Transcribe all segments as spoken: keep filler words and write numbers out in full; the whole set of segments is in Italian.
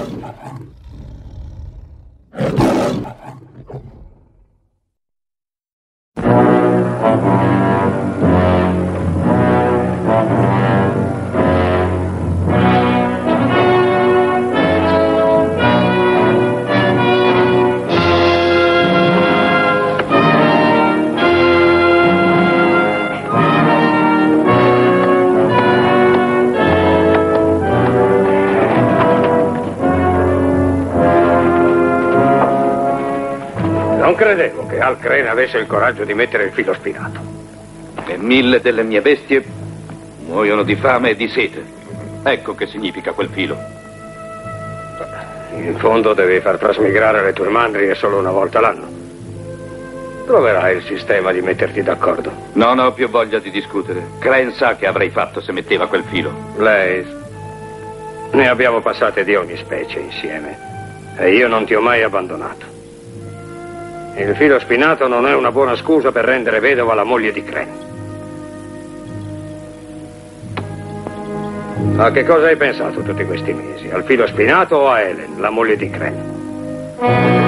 Non credevo che Hal Crane avesse il coraggio di mettere il filo spinato. E mille delle mie bestie muoiono di fame e di sete. Ecco che significa quel filo. In fondo devi far trasmigrare le tue mandrie solo una volta l'anno. Troverai il sistema di metterti d'accordo. Non ho più voglia di discutere. Crane sa che avrei fatto se metteva quel filo. Blaze, ne abbiamo passate di ogni specie insieme. E io non ti ho mai abbandonato. Il filo spinato non è una buona scusa per rendere vedova la moglie di Crane. A che cosa hai pensato tutti questi mesi? Al filo spinato o a Helen, la moglie di Crane?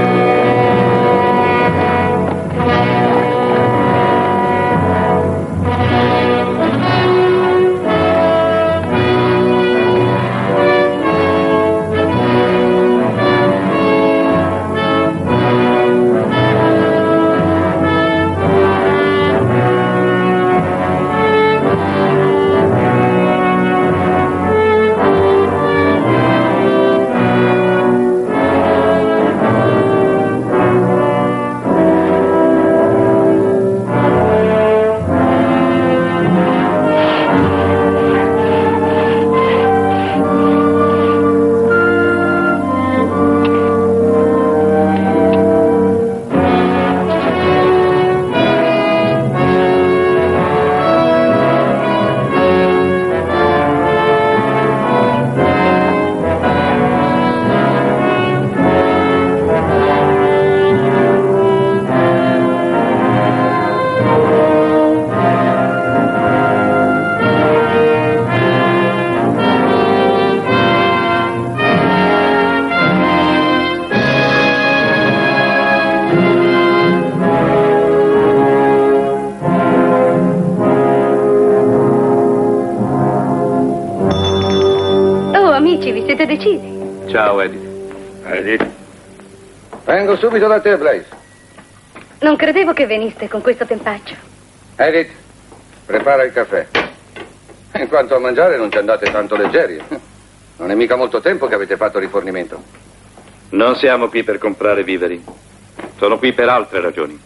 Siete decisi? Ciao, Edith. Edith? Vengo subito da te, Blaze. Non credevo che veniste con questo tempaccio. Edith, prepara il caffè. In quanto a mangiare non ci andate tanto leggeri. Non è mica molto tempo che avete fatto rifornimento. Non siamo qui per comprare viveri. Sono qui per altre ragioni.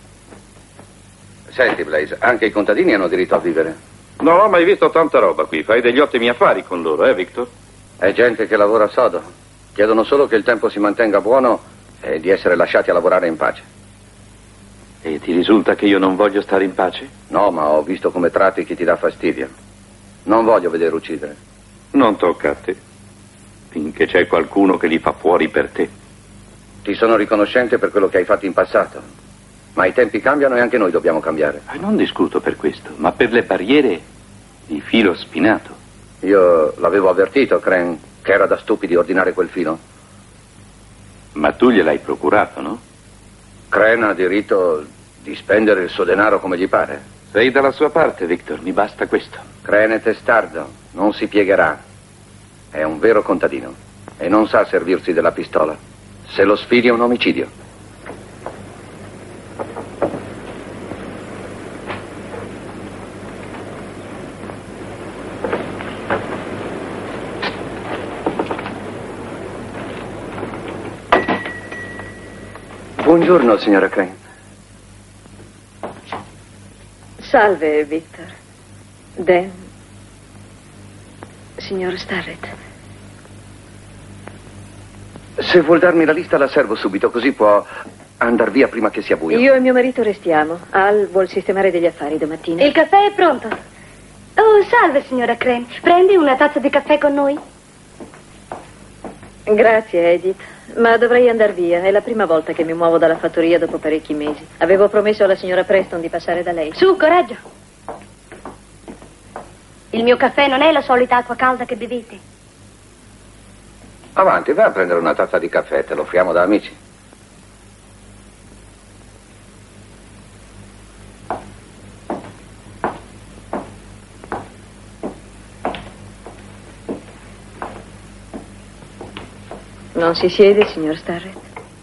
Senti, Blaze, anche i contadini hanno diritto a vivere. Non ho mai visto tanta roba qui. Fai degli ottimi affari con loro, eh, Victor? È gente che lavora sodo. Chiedono solo che il tempo si mantenga buono e di essere lasciati a lavorare in pace. E ti risulta che io non voglio stare in pace? No, ma ho visto come tratti chi ti dà fastidio. Non voglio vedere uccidere. Non tocca a te. Finché c'è qualcuno che li fa fuori per te. Ti sono riconoscente per quello che hai fatto in passato. Ma i tempi cambiano e anche noi dobbiamo cambiare. Eh, non discuto per questo, ma per le barriere di filo spinato. Io l'avevo avvertito, Crane, che era da stupidi ordinare quel filo. Ma tu gliel'hai procurato, no? Crane ha diritto di spendere il suo denaro come gli pare. Sei dalla sua parte, Victor, mi basta questo. Crane è testardo, non si piegherà. È un vero contadino e non sa servirsi della pistola. Se lo sfidi è un omicidio. Buongiorno, signora Crane. Salve, Victor. Dan. Signor Starrett. Se vuol darmi la lista la servo subito, così può andar via prima che sia buio. Io e mio marito restiamo. Al vuol sistemare degli affari domattina. Il caffè è pronto. Oh, salve, signora Crane. Prendi una tazza di caffè con noi? Grazie, Edith. Ma dovrei andar via. È la prima volta che mi muovo dalla fattoria dopo parecchi mesi. Avevo promesso alla signora Preston di passare da lei. Su, coraggio. Il mio caffè non è la solita acqua calda che bevete. Avanti, vai a prendere una tazza di caffè, te lo offriamo da amici. Non si siede, signor Starrett?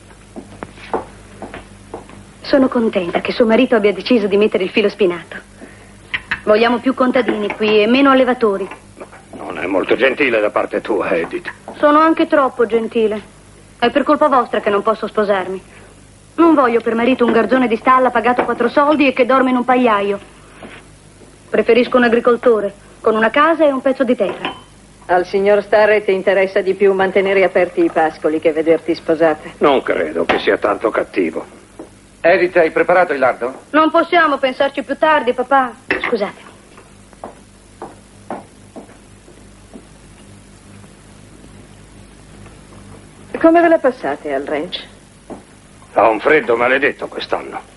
Sono contenta che suo marito abbia deciso di mettere il filo spinato. Vogliamo più contadini qui e meno allevatori. Non è molto gentile da parte tua, Edith. Sono anche troppo gentile. È per colpa vostra che non posso sposarmi. Non voglio per marito un garzone di stalla pagato quattro soldi e che dorme in un pagliaio. Preferisco un agricoltore, con una casa e un pezzo di terra. Al signor Starrett interessa di più mantenere aperti i pascoli che vederti sposata. Non credo che sia tanto cattivo. Edith, hai preparato il lardo? Non possiamo pensarci più tardi, papà. Scusatemi. Come ve la passate al ranch? Fa un freddo maledetto quest'anno.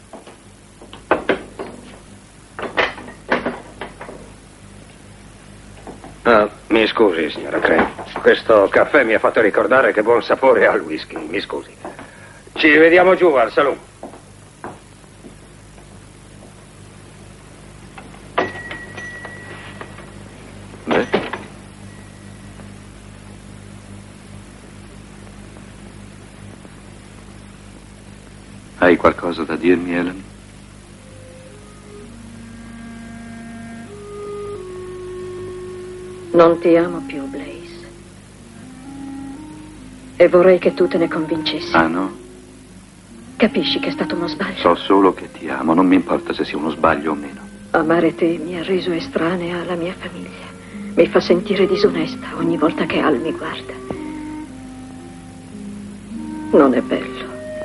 Ah, mi scusi, signora Crane. Questo caffè mi ha fatto ricordare che buon sapore ha il whisky. Mi scusi. Ci vediamo giù al saloon. Beh. Hai qualcosa da dirmi, Ellen? Non ti amo più, Blaze. E vorrei che tu te ne convincessi. Ah, no? Capisci che è stato uno sbaglio? So solo che ti amo, non mi importa se sia uno sbaglio o meno. Amare te mi ha reso estranea alla mia famiglia. Mi fa sentire disonesta ogni volta che Al mi guarda. Non è bello.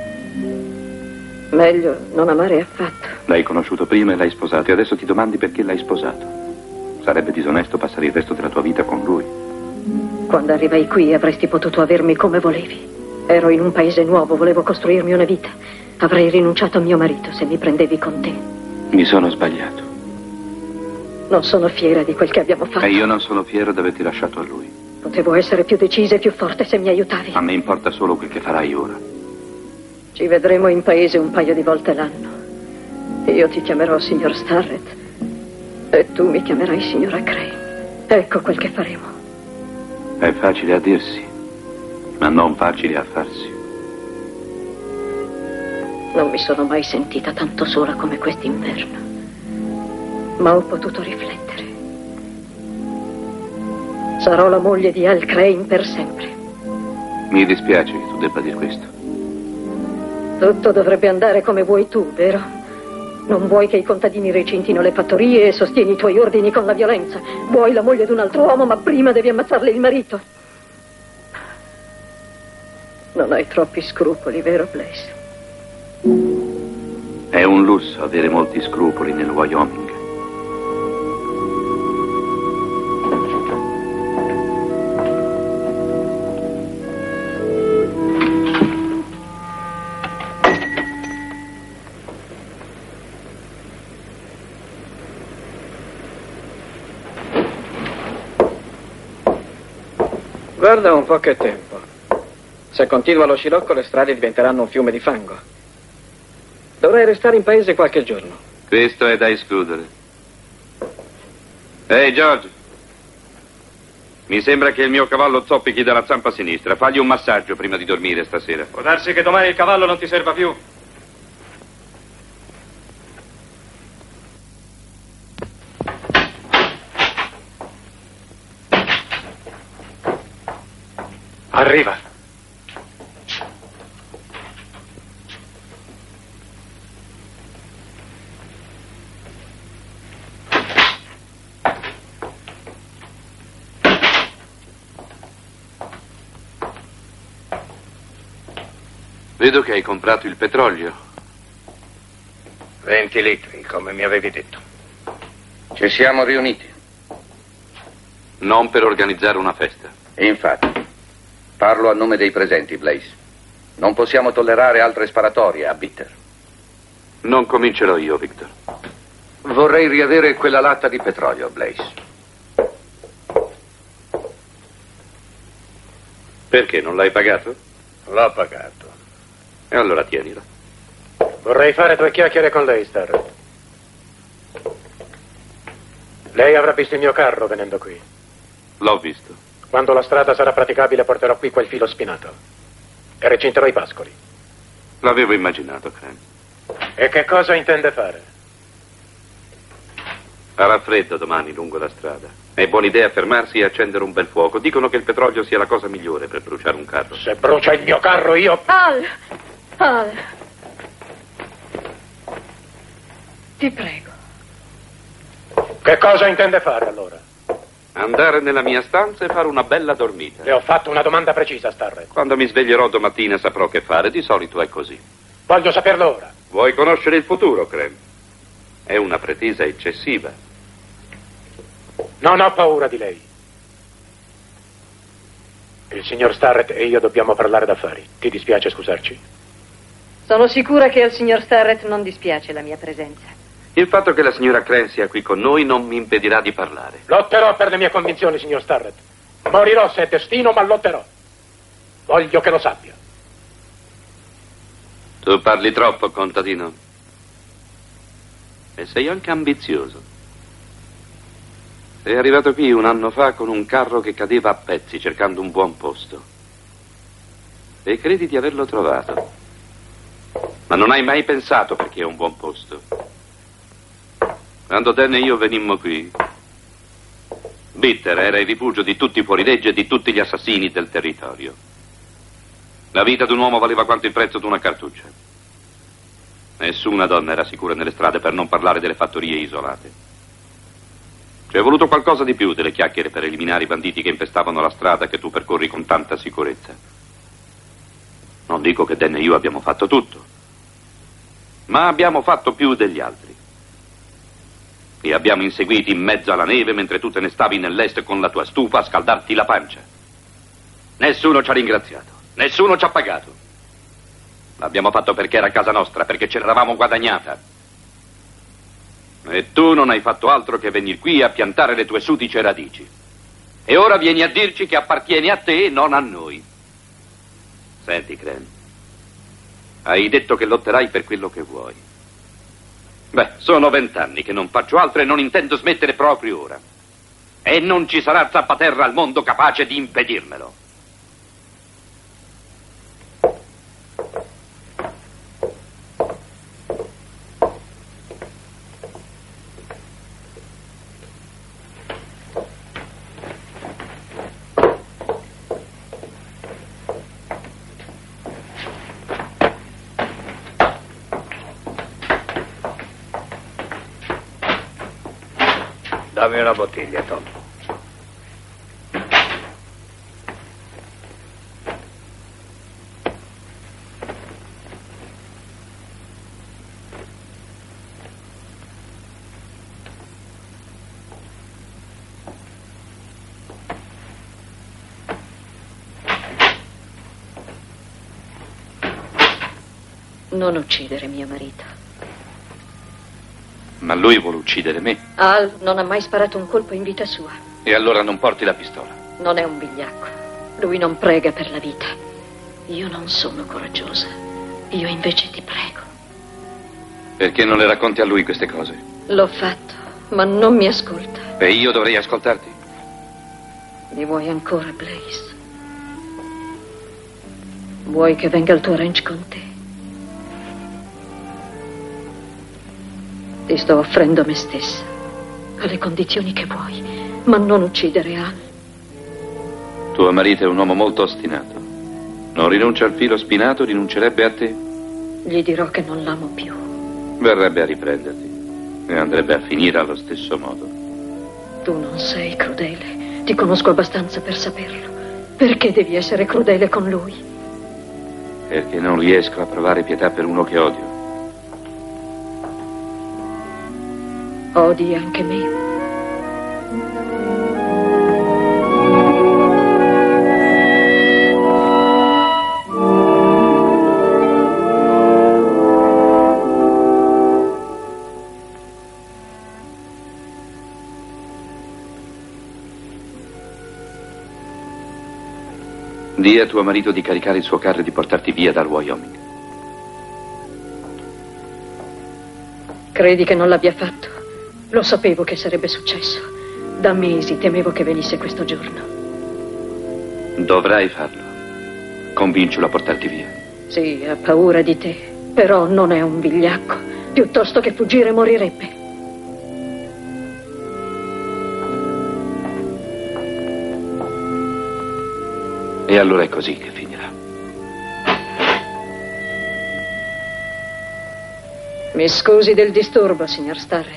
Meglio non amare affatto. L'hai conosciuto prima e l'hai sposato e adesso ti domandi perché l'hai sposato. Sarebbe disonesto passare il resto della tua vita con lui. Quando arrivai qui avresti potuto avermi come volevi. Ero in un paese nuovo, volevo costruirmi una vita. Avrei rinunciato a mio marito se mi prendevi con te. Mi sono sbagliato. Non sono fiera di quel che abbiamo fatto. E io non sono fiero di averti lasciato a lui. Potevo essere più decisa e più forte se mi aiutavi. A me importa solo quel che farai ora. Ci vedremo in paese un paio di volte l'anno. Io ti chiamerò signor Starrett e tu mi chiamerai signora Crane. Ecco quel che faremo. È facile a dirsi, ma non facile a farsi. Non mi sono mai sentita tanto sola come quest'inverno, ma ho potuto riflettere. Sarò la moglie di Al Crane per sempre. Mi dispiace che tu debba dire questo. Tutto dovrebbe andare come vuoi tu, vero? Non vuoi che i contadini recintino le fattorie e sostieni i tuoi ordini con la violenza. Vuoi la moglie di un altro uomo, ma prima devi ammazzarle il marito. Non hai troppi scrupoli, vero, Blaze? È un lusso avere molti scrupoli nel Wyoming. Guarda un po' che tempo. Se continua lo scirocco le strade diventeranno un fiume di fango. Dovrei restare in paese qualche giorno. Questo è da escludere. Ehi, George. Mi sembra che il mio cavallo zoppichi dalla zampa sinistra. Fagli un massaggio prima di dormire stasera. Può darsi che domani il cavallo non ti serva più. Arriva. Vedo che hai comprato il petrolio. venti litri, come mi avevi detto. Ci siamo riuniti. Non per organizzare una festa. Infatti, parlo a nome dei presenti, Blaze. Non possiamo tollerare altre sparatorie a Bitter. Non comincerò io, Victor. Vorrei riavere quella latta di petrolio, Blaze. Perché, non l'hai pagato? L'ho pagato. E allora tienilo. Vorrei fare due chiacchiere con lei, Starrett. Lei avrà visto il mio carro venendo qui. L'ho visto. Quando la strada sarà praticabile porterò qui quel filo spinato e recinterò i pascoli. L'avevo immaginato, Crane. E che cosa intende fare? Farà freddo domani lungo la strada. È buona idea fermarsi e accendere un bel fuoco. Dicono che il petrolio sia la cosa migliore per bruciare un carro. Se brucia il mio carro io... Al! Al! Ti prego. Che cosa intende fare allora? Andare nella mia stanza e fare una bella dormita. Le ho fatto una domanda precisa, Starrett. Quando mi sveglierò domattina saprò che fare. Di solito è così. Voglio saperlo ora. Vuoi conoscere il futuro, Crane? È una pretesa eccessiva. Non ho paura di lei. Il signor Starrett e io dobbiamo parlare d'affari. Ti dispiace scusarci? Sono sicura che al signor Starrett non dispiace la mia presenza. Il fatto che la signora Crane sia qui con noi non mi impedirà di parlare. Lotterò per le mie convinzioni, signor Starrett. Morirò se è destino, ma lotterò. Voglio che lo sappia. Tu parli troppo, contadino. E sei anche ambizioso. Sei arrivato qui un anno fa con un carro che cadeva a pezzi cercando un buon posto. E credi di averlo trovato. Ma non hai mai pensato perché è un buon posto. Quando Dan e io venimmo qui, Bitter era il rifugio di tutti i fuorilegge e di tutti gli assassini del territorio. La vita di un uomo valeva quanto il prezzo di una cartuccia. Nessuna donna era sicura nelle strade, per non parlare delle fattorie isolate. Ci è voluto qualcosa di più delle chiacchiere per eliminare i banditi che infestavano la strada che tu percorri con tanta sicurezza. Non dico che Dan e io abbiamo fatto tutto, ma abbiamo fatto più degli altri. Ti abbiamo inseguiti in mezzo alla neve mentre tu te ne stavi nell'est con la tua stufa a scaldarti la pancia. Nessuno ci ha ringraziato, nessuno ci ha pagato. L'abbiamo fatto perché era casa nostra, perché ce l'eravamo guadagnata. E tu non hai fatto altro che venire qui a piantare le tue sudice radici. E ora vieni a dirci che appartieni a te e non a noi. Senti, Crane, hai detto che lotterai per quello che vuoi. Beh, sono vent'anni che non faccio altro e non intendo smettere proprio ora. E non ci sarà zappaterra al mondo capace di impedirmelo. Dammi una bottiglia, Tom. Non uccidere mio marito. Ma lui vuole uccidere me. Al non ha mai sparato un colpo in vita sua. E allora non porti la pistola. Non è un vigliacco. Lui non prega per la vita. Io non sono coraggiosa. Io invece ti prego. Perché non le racconti a lui queste cose? L'ho fatto, ma non mi ascolta. E io dovrei ascoltarti? Mi vuoi ancora, Blaze? Vuoi che venga al tuo ranch con te? Ti sto offrendo me stessa, alle condizioni che vuoi, ma non uccidere Al. Tuo marito è un uomo molto ostinato. Non rinuncia al filo spinato, rinuncerebbe a te? Gli dirò che non l'amo più. Verrebbe a riprenderti e andrebbe a finire allo stesso modo. Tu non sei crudele, ti conosco abbastanza per saperlo. Perché devi essere crudele con lui? Perché non riesco a provare pietà per uno che odio. Odi anche me. Dì a tuo marito di caricare il suo carro e di portarti via dal Wyoming. Credi che non l'abbia fatto? Lo sapevo che sarebbe successo. Da mesi temevo che venisse questo giorno. Dovrai farlo. Convincilo a portarti via. Sì, ha paura di te, però non è un vigliacco. Piuttosto che fuggire morirebbe. E allora è così che finirà. Mi scusi del disturbo, signor Starrett.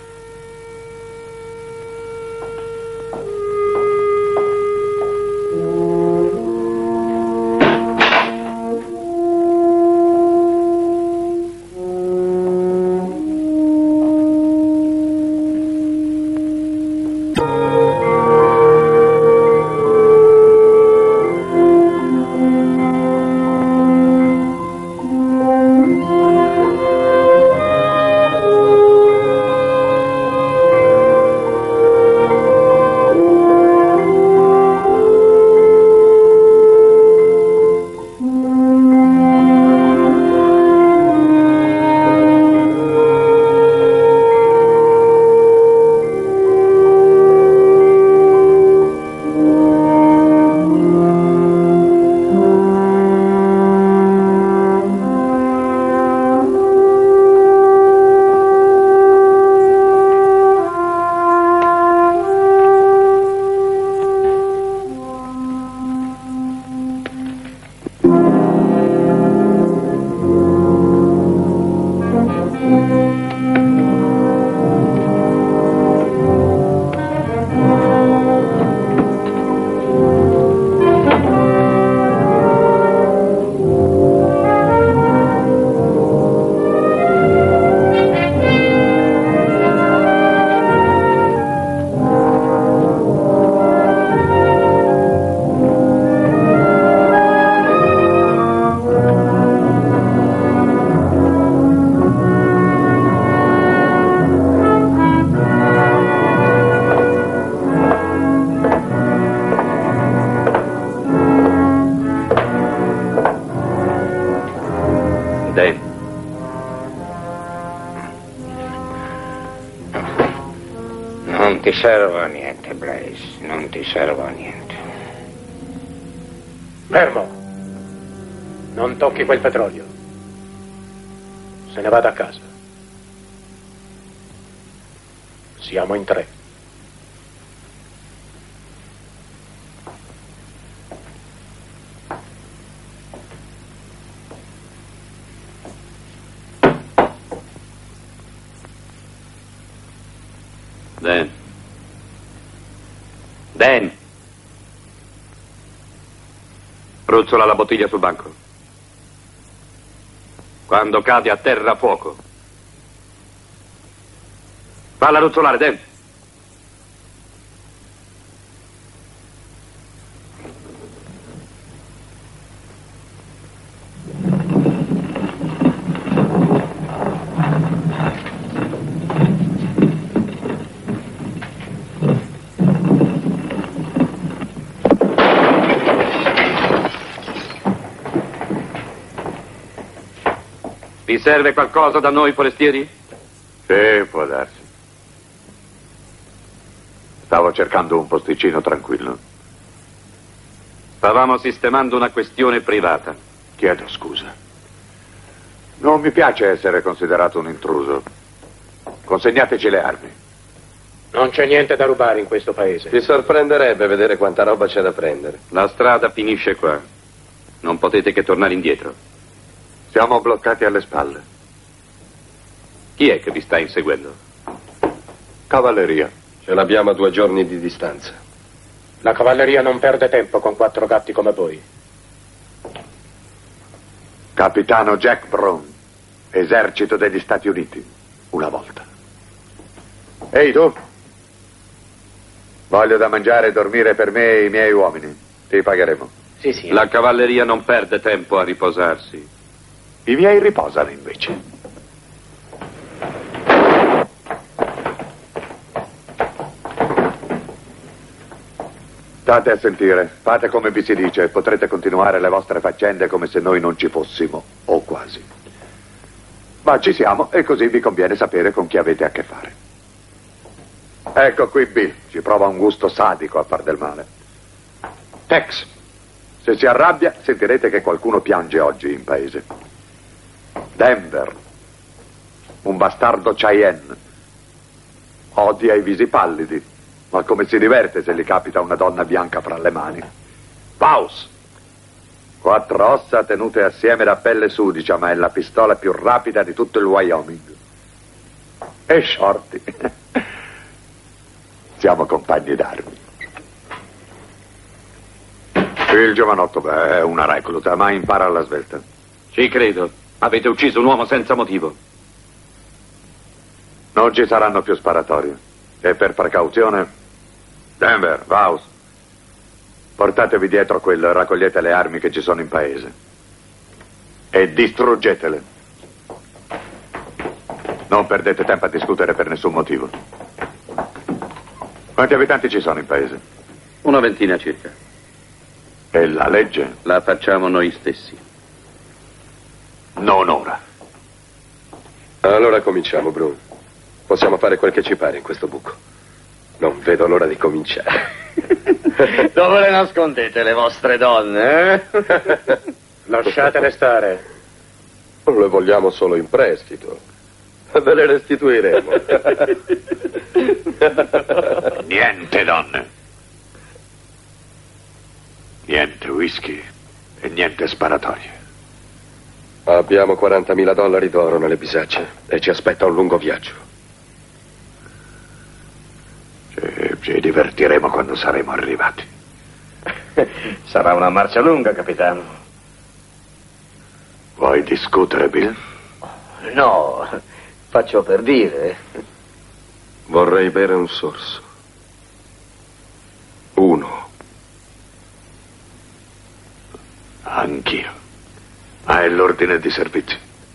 Non ti servo a niente, Blaze, non ti servo a niente. Fermo! Non tocchi quel petrolio. Se ne vada a casa. Siamo in tre. Dan. Dan. Ruzzola la bottiglia sul banco. Quando cade a terra, fuoco. Falla ruzzolare, Dan. Vi serve qualcosa da noi, forestieri? Sì, può darsi. Stavo cercando un posticino tranquillo. Stavamo sistemando una questione privata. Chiedo scusa. Non mi piace essere considerato un intruso. Consegnateci le armi. Non c'è niente da rubare in questo paese. Ti sorprenderebbe vedere quanta roba c'è da prendere. La strada finisce qua. Non potete che tornare indietro. Siamo bloccati alle spalle. Chi è che vi sta inseguendo? Cavalleria. Ce l'abbiamo a due giorni di distanza. La cavalleria non perde tempo con quattro gatti come voi. Capitano Jack Brown, esercito degli Stati Uniti, una volta. Ehi tu? Voglio da mangiare e dormire per me e i miei uomini. Ti pagheremo. Sì, sì. La cavalleria non perde tempo a riposarsi. I miei riposano invece. State a sentire, fate come vi si dice e potrete continuare le vostre faccende come se noi non ci fossimo, o quasi. Ma ci siamo e così vi conviene sapere con chi avete a che fare. Ecco qui Bill, ci prova un gusto sadico a far del male. Tex, se si arrabbia sentirete che qualcuno piange oggi in paese. Denver, un bastardo Cheyenne, odia i visi pallidi, ma come si diverte se gli capita una donna bianca fra le mani. Paus, quattro ossa tenute assieme da pelle sudicia, ma è la pistola più rapida di tutto il Wyoming. E Shorty, siamo compagni d'armi. Il giovanotto, beh, è una recluta, ma impara alla svelta. Ci credo. Avete ucciso un uomo senza motivo. Non ci saranno più sparatorie. E per precauzione, Denver, Vaus, portatevi dietro quello e raccogliete le armi che ci sono in paese. E distruggetele. Non perdete tempo a discutere per nessun motivo. Quanti abitanti ci sono in paese? Una ventina circa. E la legge? La facciamo noi stessi. Non ora. Allora cominciamo, Brun. Possiamo fare quel che ci pare in questo buco. Non vedo l'ora di cominciare. Dove le nascondete le vostre donne, eh? Lasciatele stare. Le vogliamo solo in prestito. Ve le restituiremo. Niente donne. Niente whisky e niente sparatorie. Abbiamo quarantamila dollari d'oro nelle bisacce e ci aspetta un lungo viaggio. Ci, ci divertiremo quando saremo arrivati. Sarà una marcia lunga, capitano. Vuoi discutere, Bill? No, faccio per dire. Vorrei bere un sorso. Uno. Anch'io. Ma è l'ordine di servizio.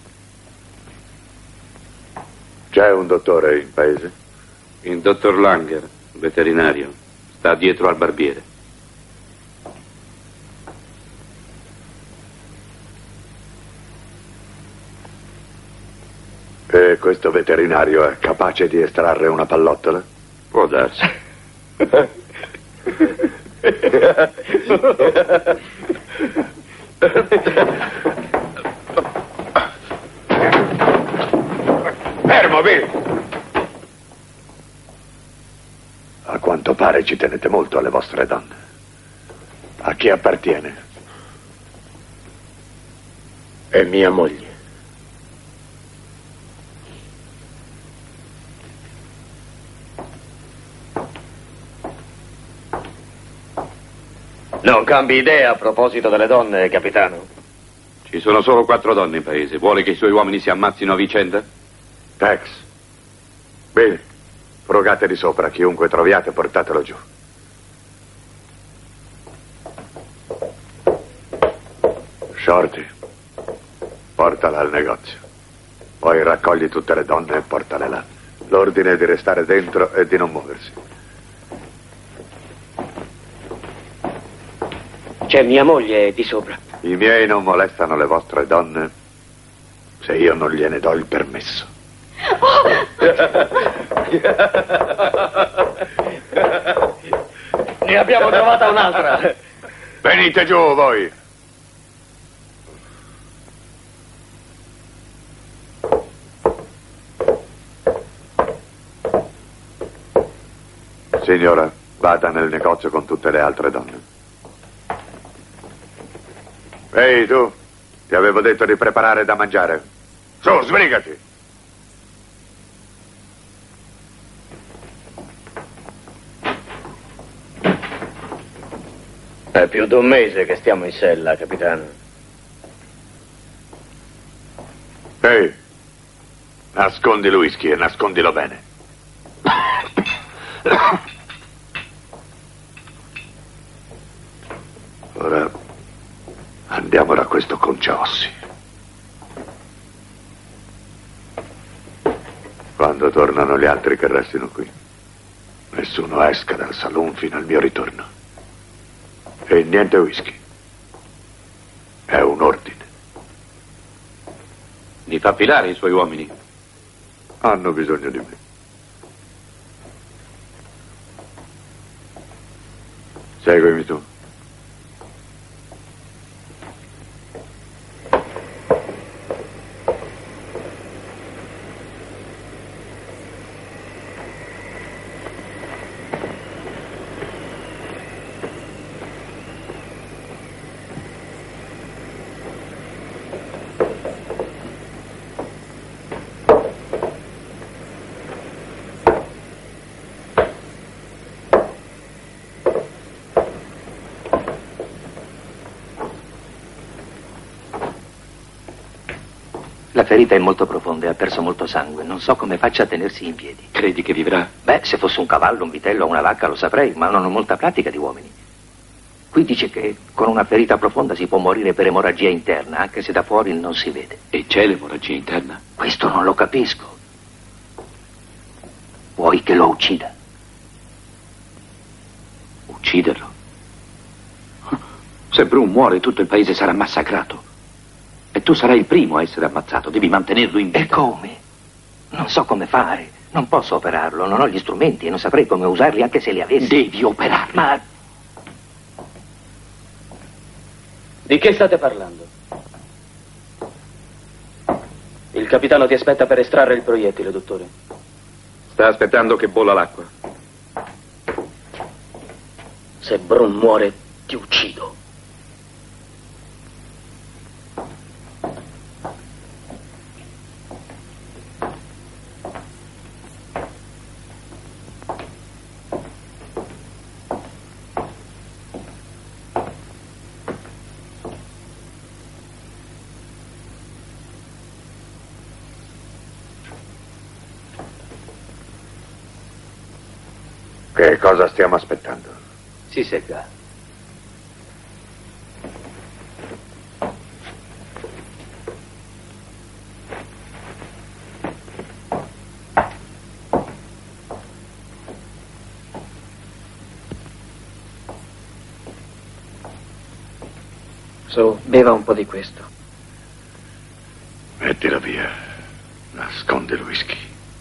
C'è un dottore in paese? Il dottor Langer, veterinario, sta dietro al barbiere. E questo veterinario è capace di estrarre una pallottola? Può darsi. Fermo, Bill! A quanto pare ci tenete molto alle vostre donne. A chi appartiene? È mia moglie. Non cambi idea a proposito delle donne, capitano. Ci sono solo quattro donne in paese. Vuole che i suoi uomini si ammazzino a vicenda? Tex. Bill, frugate di sopra. Chiunque troviate, portatelo giù. Shorty, portala al negozio. Poi raccogli tutte le donne e portale là. L'ordine è di restare dentro e di non muoversi. C'è mia moglie di sopra. I miei non molestano le vostre donne se io non gliene do il permesso. Ne abbiamo trovata un'altra. Venite giù voi. Signora, vada nel negozio con tutte le altre donne. Ehi, tu, ti avevo detto di preparare da mangiare. Su, sbrigati. È più di un mese che stiamo in sella, capitano. Ehi, nascondi il whisky e nascondilo bene. Ora andiamo da questo conciaossi. Quando tornano gli altri che restino qui, nessuno esca dal saloon fino al mio ritorno. E niente whisky. È un ordine. Li fa filare i suoi uomini? Hanno bisogno di me. Seguimi tu. La ferita è molto profonda e ha perso molto sangue. Non so come faccia a tenersi in piedi. Credi che vivrà? Beh, se fosse un cavallo, un vitello o una vacca lo saprei, ma non ho molta pratica di uomini. Qui dice che con una ferita profonda si può morire per emorragia interna, anche se da fuori non si vede. E c'è l'emorragia interna? Questo non lo capisco. Vuoi che lo uccida? Ucciderlo? Se Brun muore, tutto il paese sarà massacrato. E tu sarai il primo a essere ammazzato. Devi mantenerlo in vita. E come? Non so come fare. Non posso operarlo, non ho gli strumenti e non saprei come usarli anche se li avessi. Devi operarlo. Ma... Di che state parlando? Il capitano ti aspetta per estrarre il proiettile, dottore. Sta aspettando che bolla l'acqua. Se Brun muore, ti uccido. Che cosa stiamo aspettando? Si segga. Su, beva un po' di questo. Mettila via. Nasconde il whisky.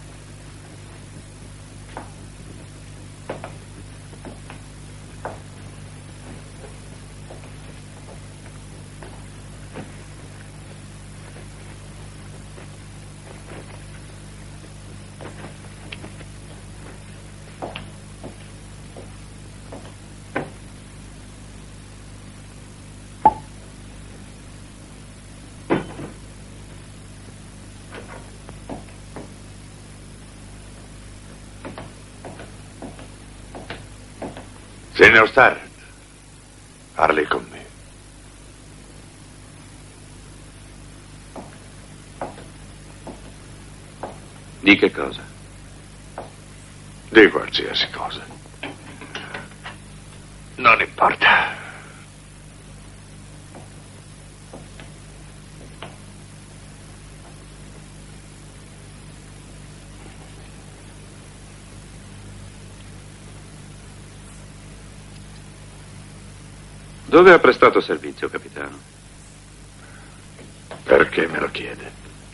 Signor Starrett, parli con me. Di che cosa? Di qualsiasi cosa. Non importa. Dove ha prestato servizio, capitano? Perché me lo chiede?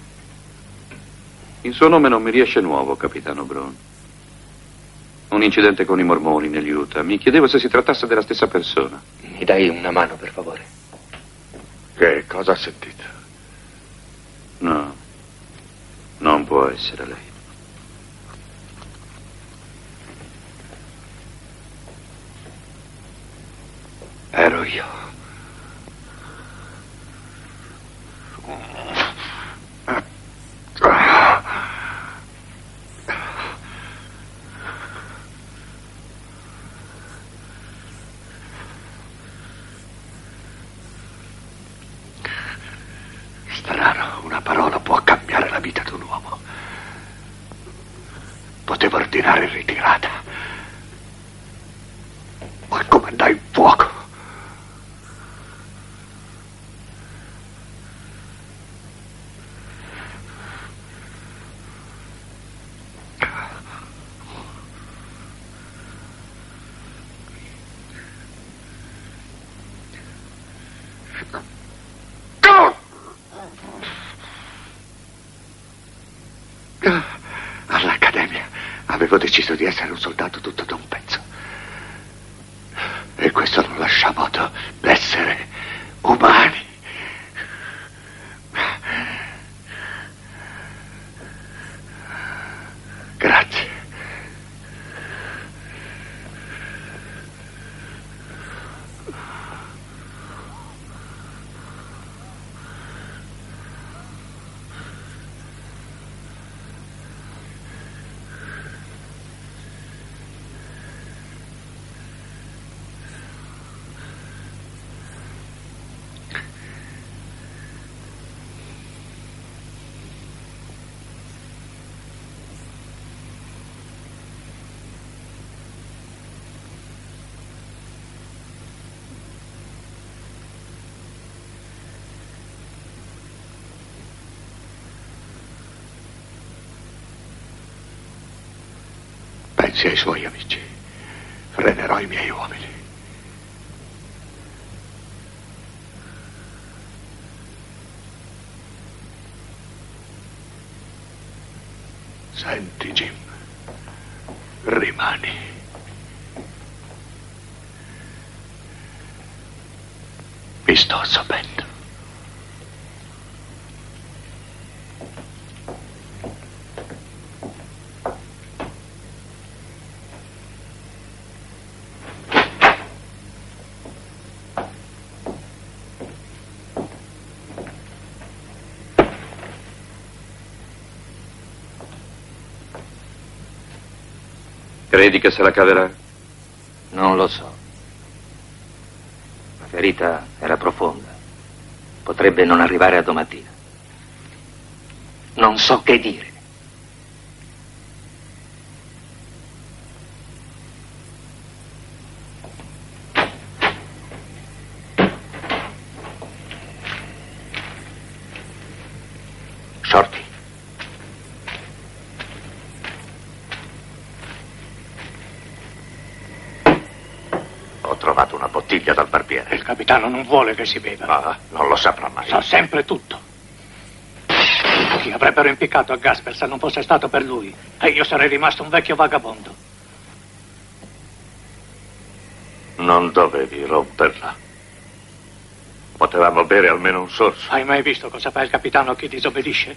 Il suo nome non mi riesce nuovo, capitano Brown. Un incidente con i mormoni negli Utah. Mi chiedevo se si trattasse della stessa persona. Mi dai una mano, per favore? Che cosa ha sentito? No, non può essere lei. Ero io. Strano, una parola può cambiare la vita di un uomo. Potevo ordinare ritirata, ma comandai il fuoco. All'Accademia avevo deciso di essere un soldato tutto da un pezzo. E questo non lascia modo d'essere umani. Grazie. Pensi ai suoi amici. Frenerò i miei uomini. Senti, Jim. Rimani. Mi sto sapendo. Credi che se la caverà? Non lo so. La ferita era profonda. Potrebbe non arrivare a domattina. Non so che dire. Shorty. Ho trovato una bottiglia dal barbiere. Il capitano non vuole che si beva. Ah, non lo saprà mai. Sa sempre tutto. Ti avrebbero impiccato a Gasper se non fosse stato per lui. E io sarei rimasto un vecchio vagabondo. Non dovevi romperla. Potevamo bere almeno un sorso. Hai mai visto cosa fa il capitano a chi disobbedisce?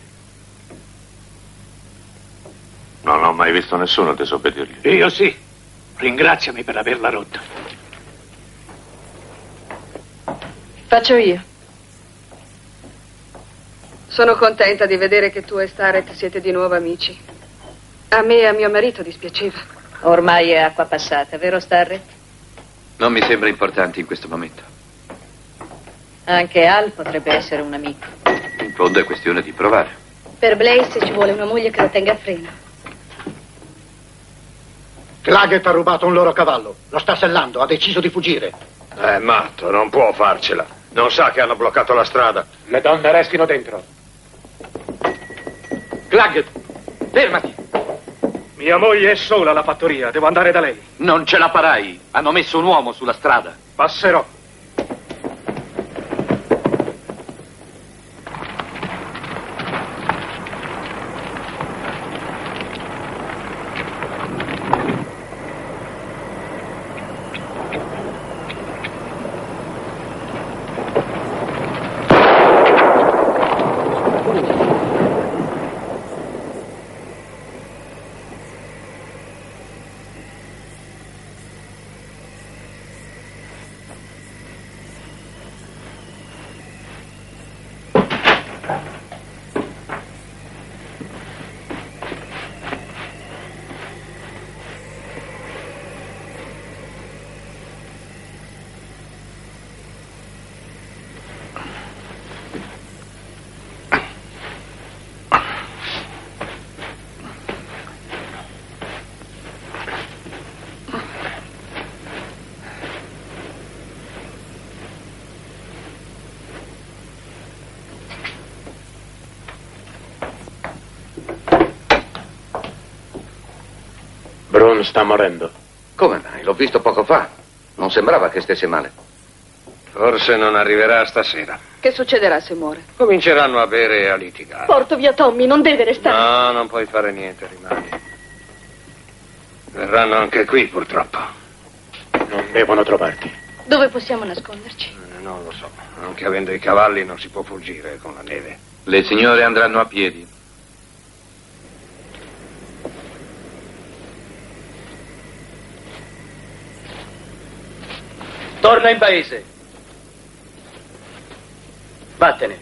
Non ho mai visto nessuno disobbedirgli. Io sì. Ringraziami per averla rotta. Faccio io. Sono contenta di vedere che tu e Starrett siete di nuovo amici. A me e a mio marito dispiaceva. Ormai è acqua passata, vero Starrett? Non mi sembra importante in questo momento. Anche Al potrebbe essere un amico. In fondo è questione di provare. Per Blaze ci vuole una moglie che lo tenga a freno. Claggett ha rubato un loro cavallo. Lo sta sellando, ha deciso di fuggire. È matto, non può farcela. Non sa che hanno bloccato la strada. Le donne restino dentro. Claggett, fermati. Mia moglie è sola alla fattoria, devo andare da lei. Non ce la farai. Hanno messo un uomo sulla strada. Passerò. Brown sta morendo. Come mai? L'ho visto poco fa. Non sembrava che stesse male. Forse non arriverà stasera. Che succederà se muore? Cominceranno a bere e a litigare. Porto via Tommy, non deve restare. No, non puoi fare niente, rimani. Verranno anche qui, purtroppo. Non devono trovarti. Dove possiamo nasconderci? Eh, non lo so. Anche avendo i cavalli non si può fuggire con la neve. Le signore andranno a piedi. Torna in paese. Vattene.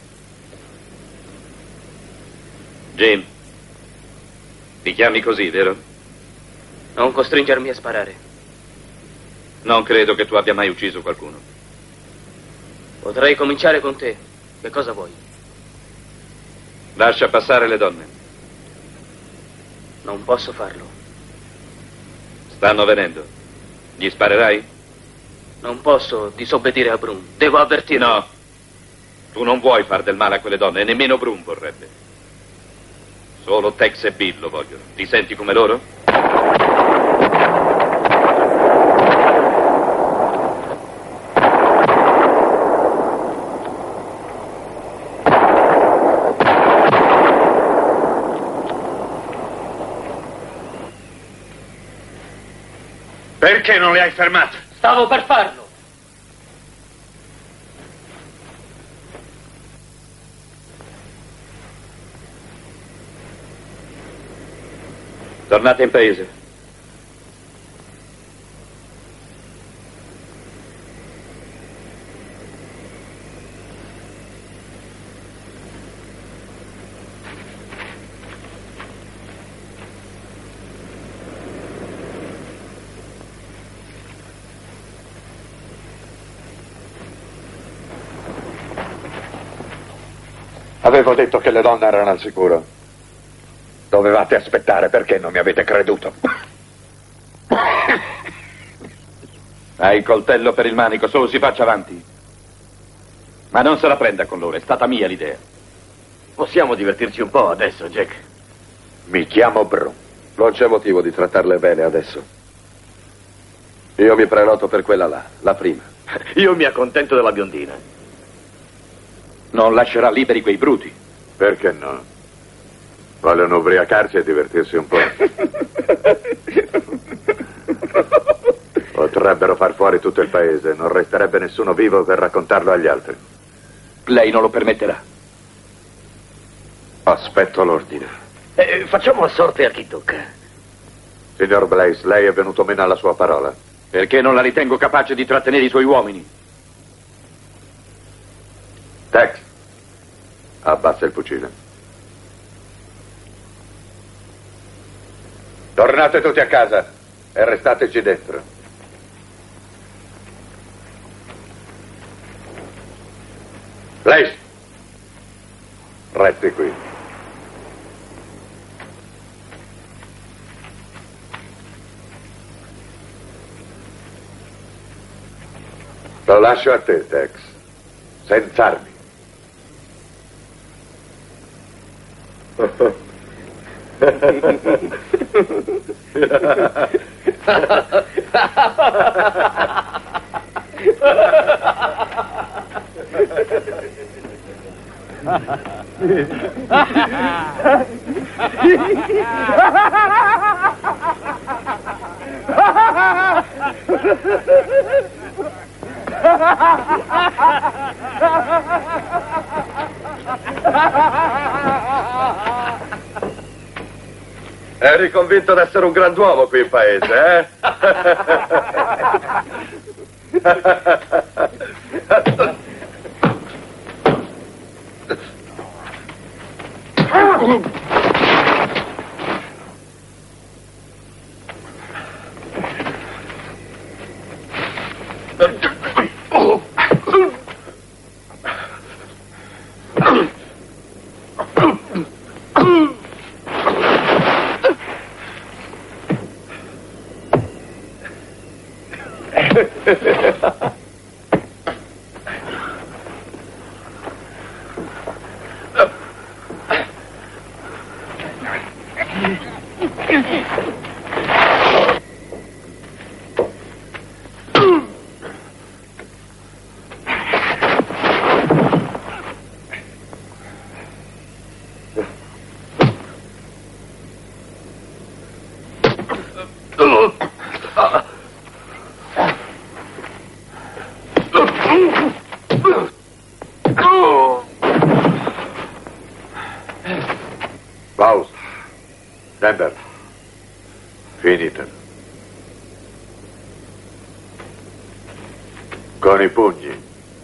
Jim, ti chiami così, vero? Non costringermi a sparare. Non credo che tu abbia mai ucciso qualcuno. Potrei cominciare con te. Che cosa vuoi? Lascia passare le donne. Non posso farlo. Stanno venendo. Gli sparerai? Non posso disobbedire a Brun. Devo avvertirlo. No. Tu non vuoi far del male a quelle donne, e nemmeno Brun vorrebbe. Solo Tex e Bill lo vogliono. Ti senti come loro? Perché non le hai fermate? Stavo per farlo. Tornate in paese. Avevo detto che le donne erano al sicuro. Dovevate aspettare, perché non mi avete creduto? Hai il coltello per il manico, solo si faccia avanti. Ma non se la prenda con loro, è stata mia l'idea. Possiamo divertirci un po' adesso, Jack. Mi chiamo Brun. Non c'è motivo di trattarle bene adesso. Io mi prenoto per quella là, la prima. Io mi accontento della biondina. Non lascerà liberi quei bruti. Perché no? Vogliono ubriacarsi e divertirsi un po'. Potrebbero far fuori tutto il paese, non resterebbe nessuno vivo per raccontarlo agli altri. Lei non lo permetterà. Aspetto l'ordine. Eh, facciamo a sorte a chi tocca. Signor Blaze, lei è venuto meno alla sua parola. Perché non la ritengo capace di trattenere i suoi uomini. Tex, abbassa il fucile. Tornate tutti a casa e restateci dentro. Blaze, resti qui. Lo lascio a te, Tex, senza armi. Eri convinto di essere un grand'uomo qui in paese, eh? Faust, Denver, finitela. Con i pugni.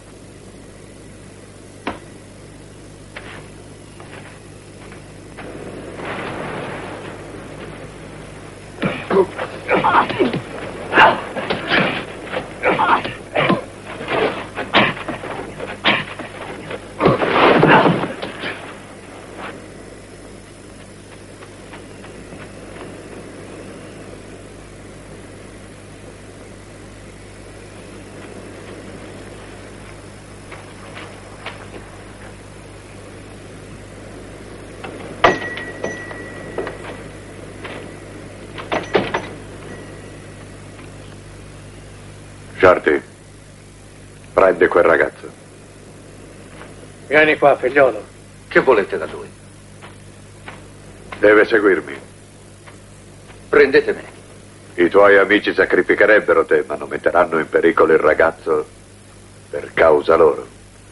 Shorty, prende quel ragazzo. Vieni qua, figliolo. Che volete da lui? Deve seguirmi. Prendete me. I tuoi amici sacrificherebbero te, ma non metteranno in pericolo il ragazzo per causa loro.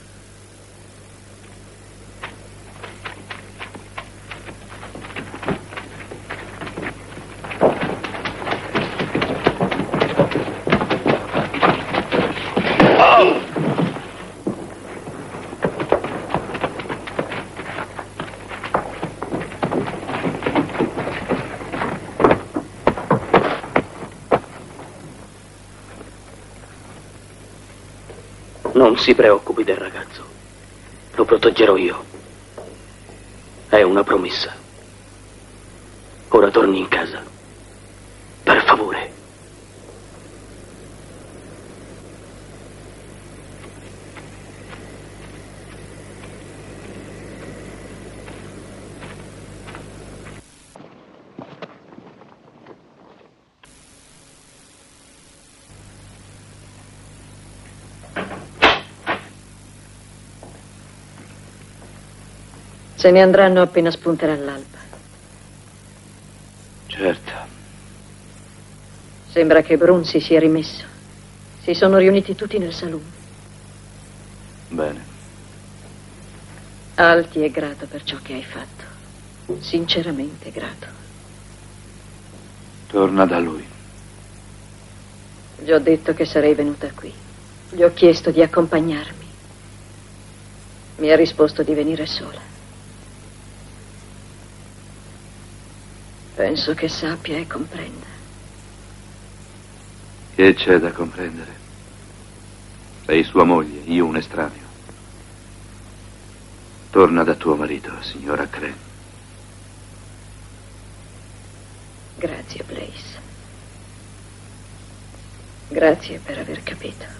Non si preoccupi del ragazzo. Lo proteggerò io. È una promessa. Ora torni in casa. Per favore. Se ne andranno appena spunterà l'alba. Certo. Sembra che Brun si sia rimesso. Si sono riuniti tutti nel saloon. Bene. Al ti è grato per ciò che hai fatto. Sinceramente grato. Torna da lui. Gli ho detto che sarei venuta qui. Gli ho chiesto di accompagnarmi. Mi ha risposto di venire sola. Penso che sappia e comprenda. Che c'è da comprendere? Sei sua moglie, io un estraneo. Torna da tuo marito, signora Crane. Grazie, Blaze. Grazie per aver capito.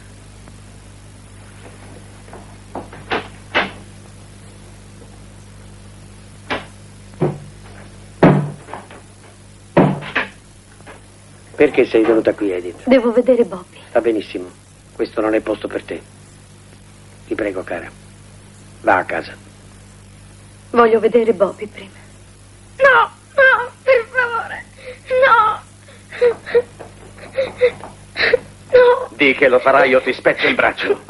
Perché sei venuta qui, Edith? Devo vedere Bobby. Va benissimo. Questo non è posto per te. Ti prego, cara. Va a casa. Voglio vedere Bobby prima. No, no, per favore. No. No. Di che lo farai, io ti spezzo il braccio. No,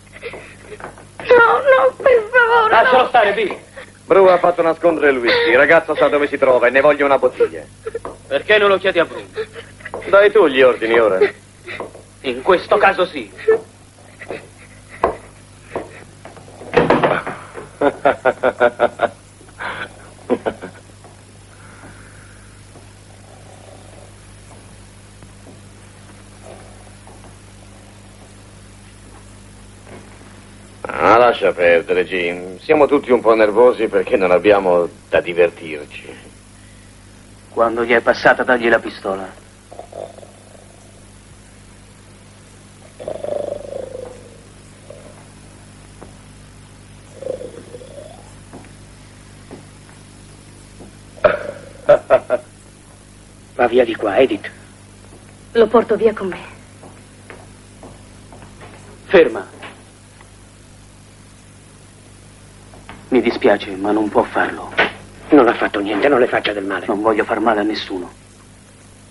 no, per favore. Lascialo no. stare, B. Bru ha fatto nascondere il whisky. Il ragazzo sa dove si trova e ne voglio una bottiglia. Perché non lo chiedi a Bru? Dai tu gli ordini ora. In questo caso sì. Ah, lascia perdere, Jim. Siamo tutti un po' nervosi perché non abbiamo da divertirci. Quando gli è passata, dagli la pistola. Va via di qua, Edith. Lo porto via con me. Ferma. Mi dispiace, ma non può farlo. Non ha fatto niente, non le faccia del male. Non voglio far male a nessuno.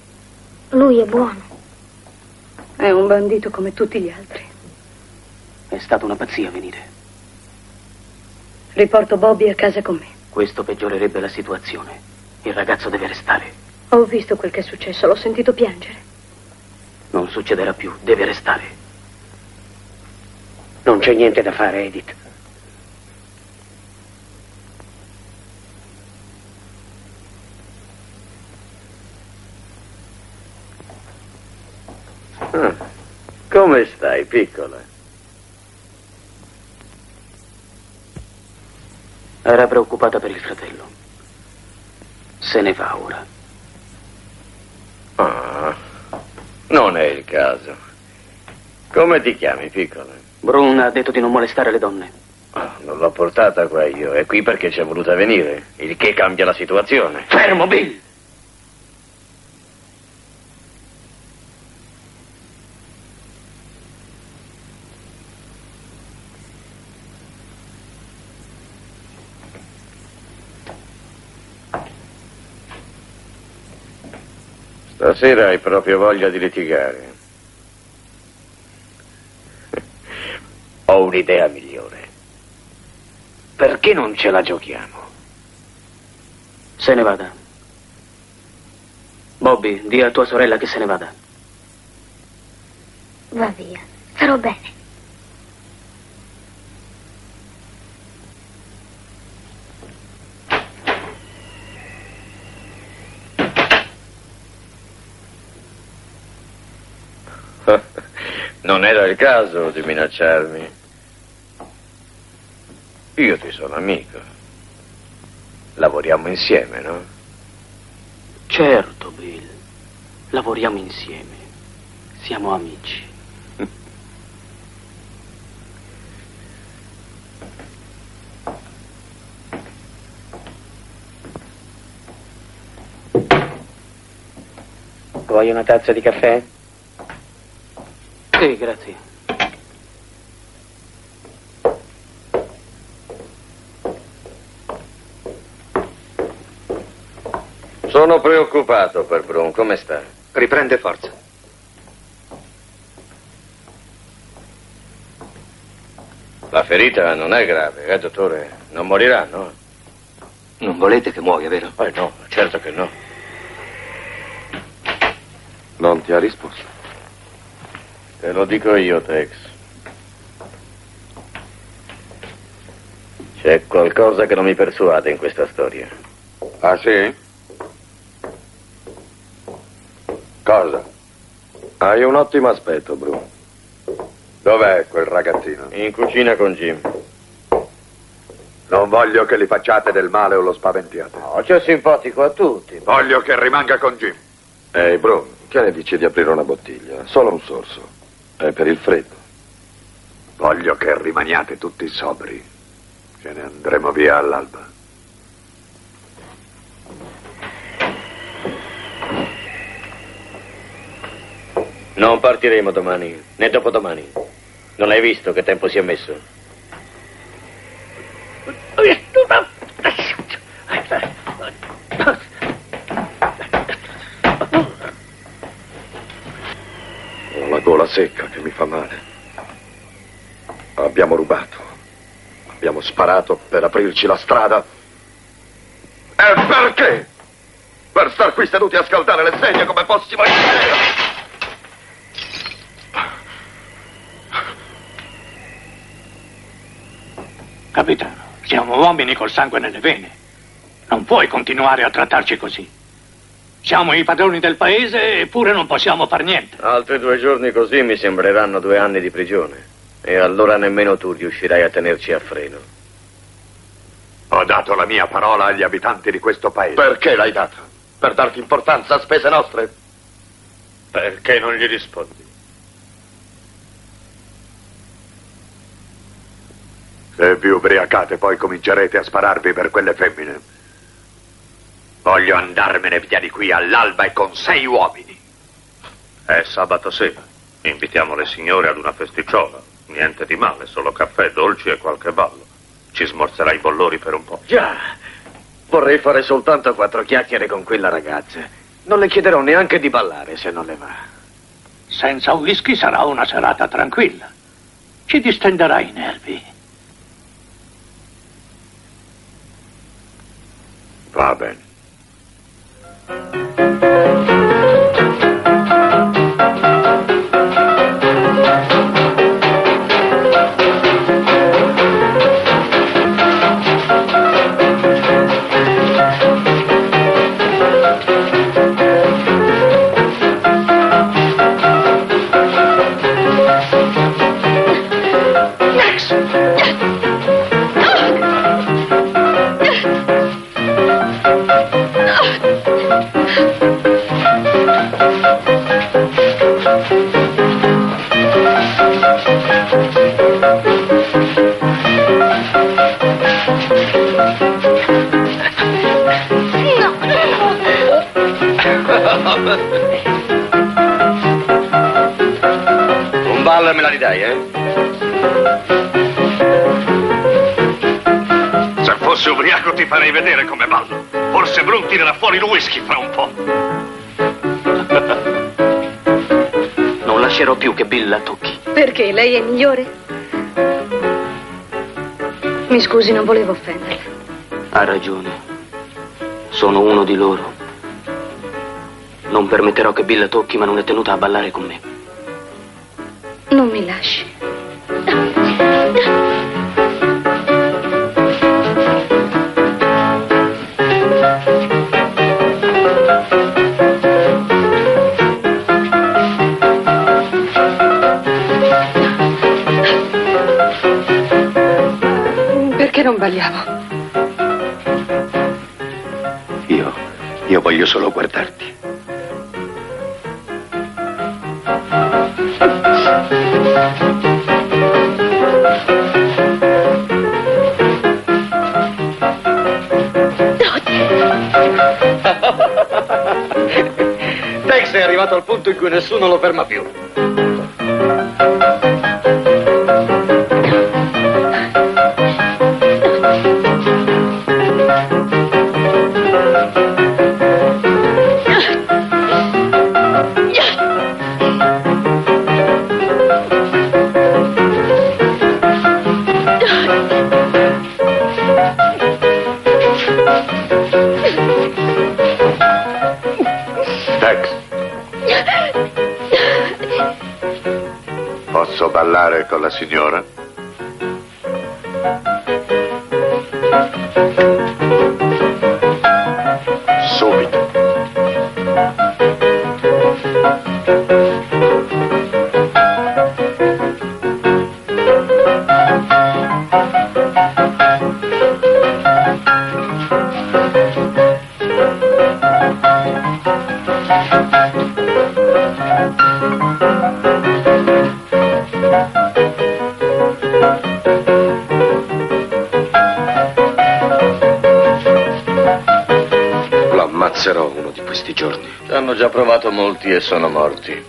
Lui è buono. È un bandito come tutti gli altri. È stata una pazzia venire. Riporto Bobby a casa con me. Questo peggiorerebbe la situazione. Il ragazzo deve restare. Ho visto quel che è successo, l'ho sentito piangere. Non succederà più, deve restare. Non c'è niente da fare, Edith. Ah, come stai, piccola? Era preoccupata per il fratello. Se ne va ora. Ah, non è il caso. Come ti chiami, piccola? Brun ha detto di non molestare le donne. Oh, non l'ho portata qua io, è qui perché ci è voluta venire, il che cambia la situazione. Fermo, Bill! Stasera hai proprio voglia di litigare. Ho un'idea migliore. Perché non ce la giochiamo? Se ne vada. Bobby, di a tua sorella che se ne vada. Va via, starò bene. Non era il caso di minacciarmi. Io ti sono amico. Lavoriamo insieme, no? Certo, Bill. Lavoriamo insieme. Siamo amici. Vuoi una tazza di caffè? Sì, grazie. Sono preoccupato per Brun, come sta? Riprende forza. La ferita non è grave, eh, dottore? Non morirà, no? Non volete che muoia, vero? Eh no, certo che no. Non ti ha risposto. Te lo dico io, Tex. C'è qualcosa che non mi persuade in questa storia. Ah, sì? Cosa? Hai un ottimo aspetto, Bruno. Dov'è quel ragazzino? In cucina con Jim. Non voglio che gli facciate del male o lo spaventiate. No, c'è simpatico a tutti. Voglio che rimanga con Jim. Ehi, Bruno, che ne dici di aprire una bottiglia? Solo un sorso. È per il freddo. Voglio che rimaniate tutti sobri. Ce ne andremo via all'alba. Non partiremo domani, né dopodomani. Non hai visto che tempo si è messo? Ho la gola secca che mi fa male. Abbiamo rubato. Abbiamo sparato per aprirci la strada. E perché? Per star qui seduti a scaldare le sedie come fossimo in guerra. Capitano, siamo uomini col sangue nelle vene. Non puoi continuare a trattarci così. Siamo i padroni del paese eppure non possiamo far niente. Altri due giorni così mi sembreranno due anni di prigione. E allora nemmeno tu riuscirai a tenerci a freno. Ho dato la mia parola agli abitanti di questo paese. Perché l'hai data? Per darti importanza a spese nostre? Perché non gli rispondi? Se vi ubriacate poi comincerete a spararvi per quelle femmine. Voglio andarmene via di qui all'alba e con sei uomini. È sabato sera. Invitiamo le signore ad una festicciola. Niente di male, solo caffè, dolci e qualche ballo. Ci smorzerai i bollori per un po'. Già, vorrei fare soltanto quattro chiacchiere con quella ragazza. Non le chiederò neanche di ballare se non le va. Senza whisky sarà una serata tranquilla. ci distenderà i nervi. Va bene. Un ballo e me la ridai, eh? Se fossi ubriaco ti farei vedere come ballo. Forse Brun tirerà fuori il whisky fra un po'. Non lascerò più che Bill la tocchi. Perché? Lei è migliore? Mi scusi, non volevo offenderla. Ha ragione. Sono uno di loro. Non permetterò che Bill la tocchi, ma non è tenuta a ballare con me. Non mi lasci. Perché non balliamo? Io, io voglio solo guardarti. Tex è arrivato al punto in cui nessuno lo ferma più. Posso ballare con la signora? Subito. Ammazzerò uno di questi giorni. Ci hanno già provato molti e sono morti.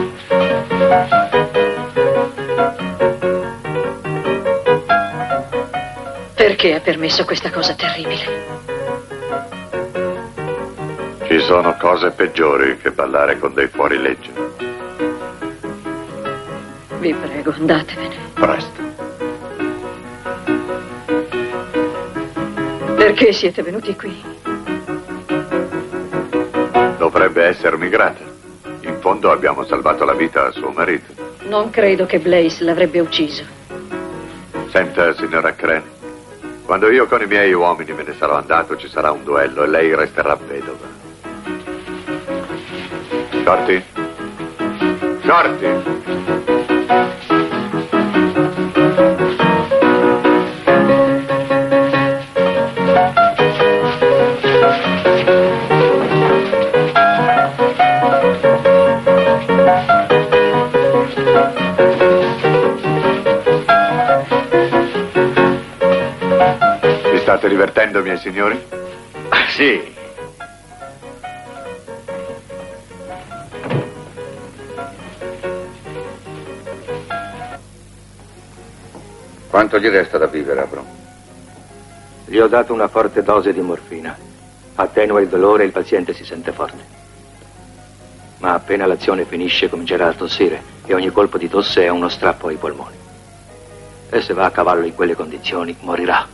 Perché ha permesso questa cosa terribile? Ci sono cose peggiori che ballare con dei fuorilegge. Vi prego, andatevene. Presto. Perché siete venuti qui? Dovrebbe essermi grata. In fondo abbiamo salvato la vita a suo marito. Non credo che Blaze l'avrebbe ucciso. Senta, signora Crane, quando io con i miei uomini me ne sarò andato ci sarà un duello e lei resterà vedova. Shorty? Shorty! State divertendo, miei signori? Sì. Quanto gli resta da vivere, Abram? Gli ho dato una forte dose di morfina. Attenua il dolore e il paziente si sente forte. Ma appena l'azione finisce comincerà a tossire e ogni colpo di tosse è uno strappo ai polmoni. E se va a cavallo in quelle condizioni, morirà.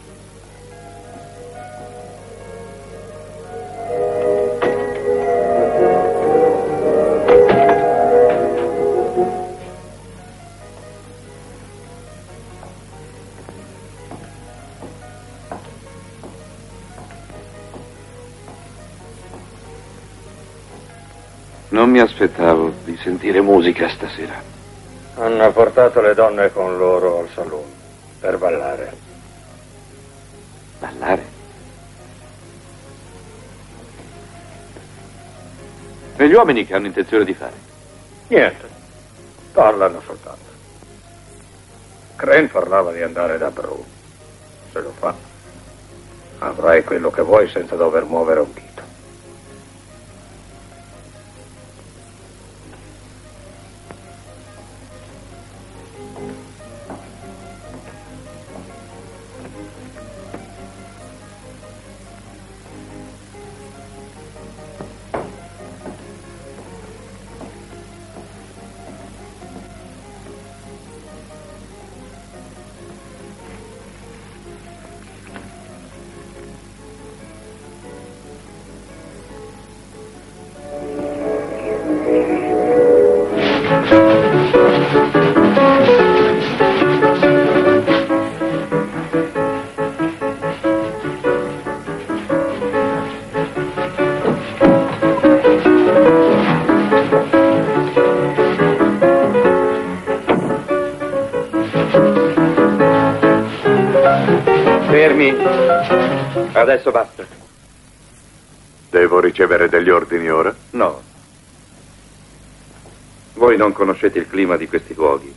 Non mi aspettavo di sentire musica stasera. Hanno portato le donne con loro al salone per ballare. Ballare? E gli uomini che hanno intenzione di fare? Niente, parlano soltanto. Crane parlava di andare da Bru. Se lo fa, avrai quello che vuoi senza dover muovere un dito. Fermi. Adesso basta. Devo ricevere degli ordini ora? No. Voi non conoscete il clima di questi luoghi.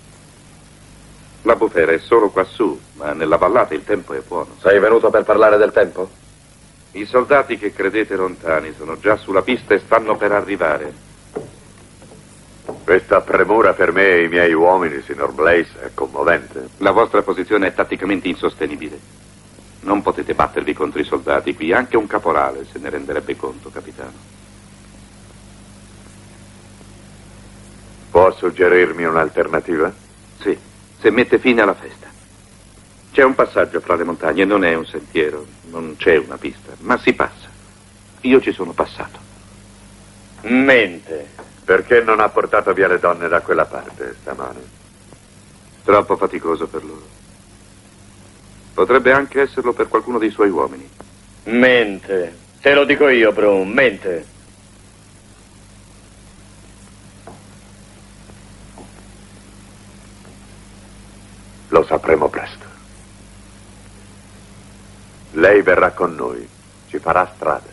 La bufera è solo quassù, ma nella vallata il tempo è buono. Sei venuto per parlare del tempo? I soldati che credete lontani sono già sulla pista e stanno per arrivare. Questa premura per me e i miei uomini, signor Blaze, è commovente. La vostra posizione è tatticamente insostenibile. Non potete battervi contro i soldati qui, anche un caporale se ne renderebbe conto, capitano. Può suggerirmi un'alternativa? Sì, se mette fine alla festa. C'è un passaggio fra le montagne, non è un sentiero, non c'è una pista, ma si passa. Io ci sono passato. Mente. Perché non ha portato via le donne da quella parte stamane? Troppo faticoso per loro. Potrebbe anche esserlo per qualcuno dei suoi uomini. Mente. Te lo dico io, Brum, mente. Lo sapremo presto. Lei verrà con noi, ci farà strada.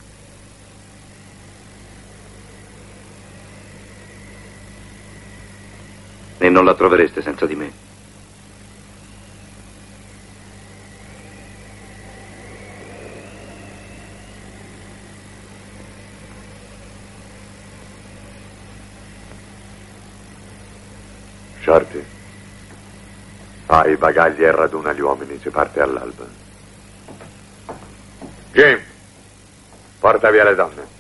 E non la trovereste senza di me. Shorty, fai i bagagli e raduna gli uomini, si parte all'alba. Jim, porta via le donne.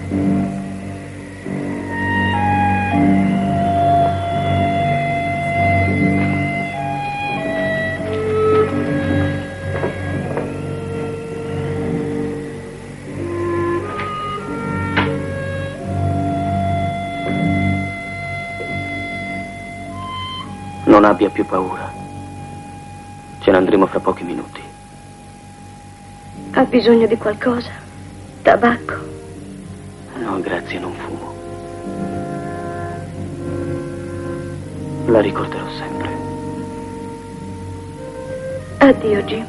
Non abbia più paura. Ce ne andremo fra pochi minuti. Ha bisogno di qualcosa? Tabacco? No, grazie, non fumo. La ricorderò sempre. Addio, Jim.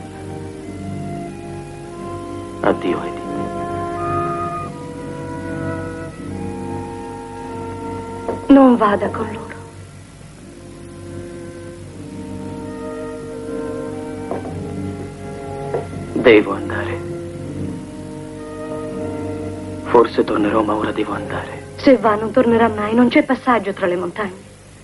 Addio, Edith. Non vada con loro. Devo andare. Forse tornerò, ma ora devo andare. Se va, non tornerà mai. Non c'è passaggio tra le montagne.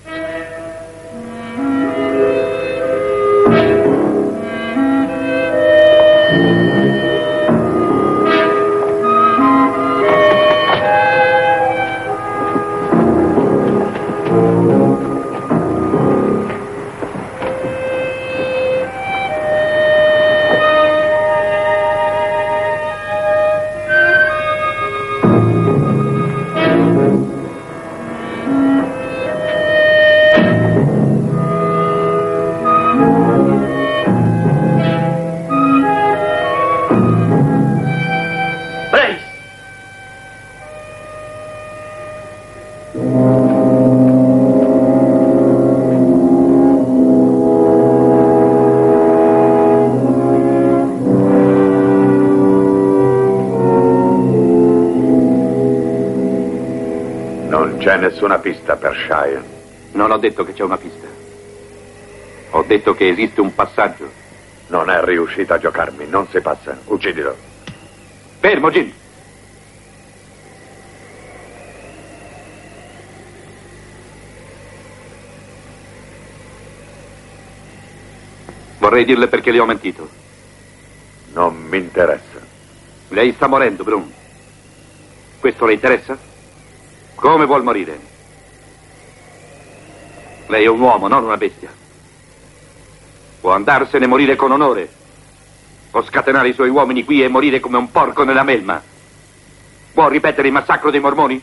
C'è nessuna pista per Shire. Non ho detto che c'è una pista. Ho detto che esiste un passaggio. Non è riuscito a giocarmi, non si passa. Uccidilo. Fermo, Jim. Vorrei dirle perché le ho mentito. Non mi interessa. Lei sta morendo, Brun. Questo le interessa? Come vuol morire? Lei è un uomo, non una bestia. Può andarsene e morire con onore, o scatenare i suoi uomini qui e morire come un porco nella melma. Può ripetere il massacro dei mormoni?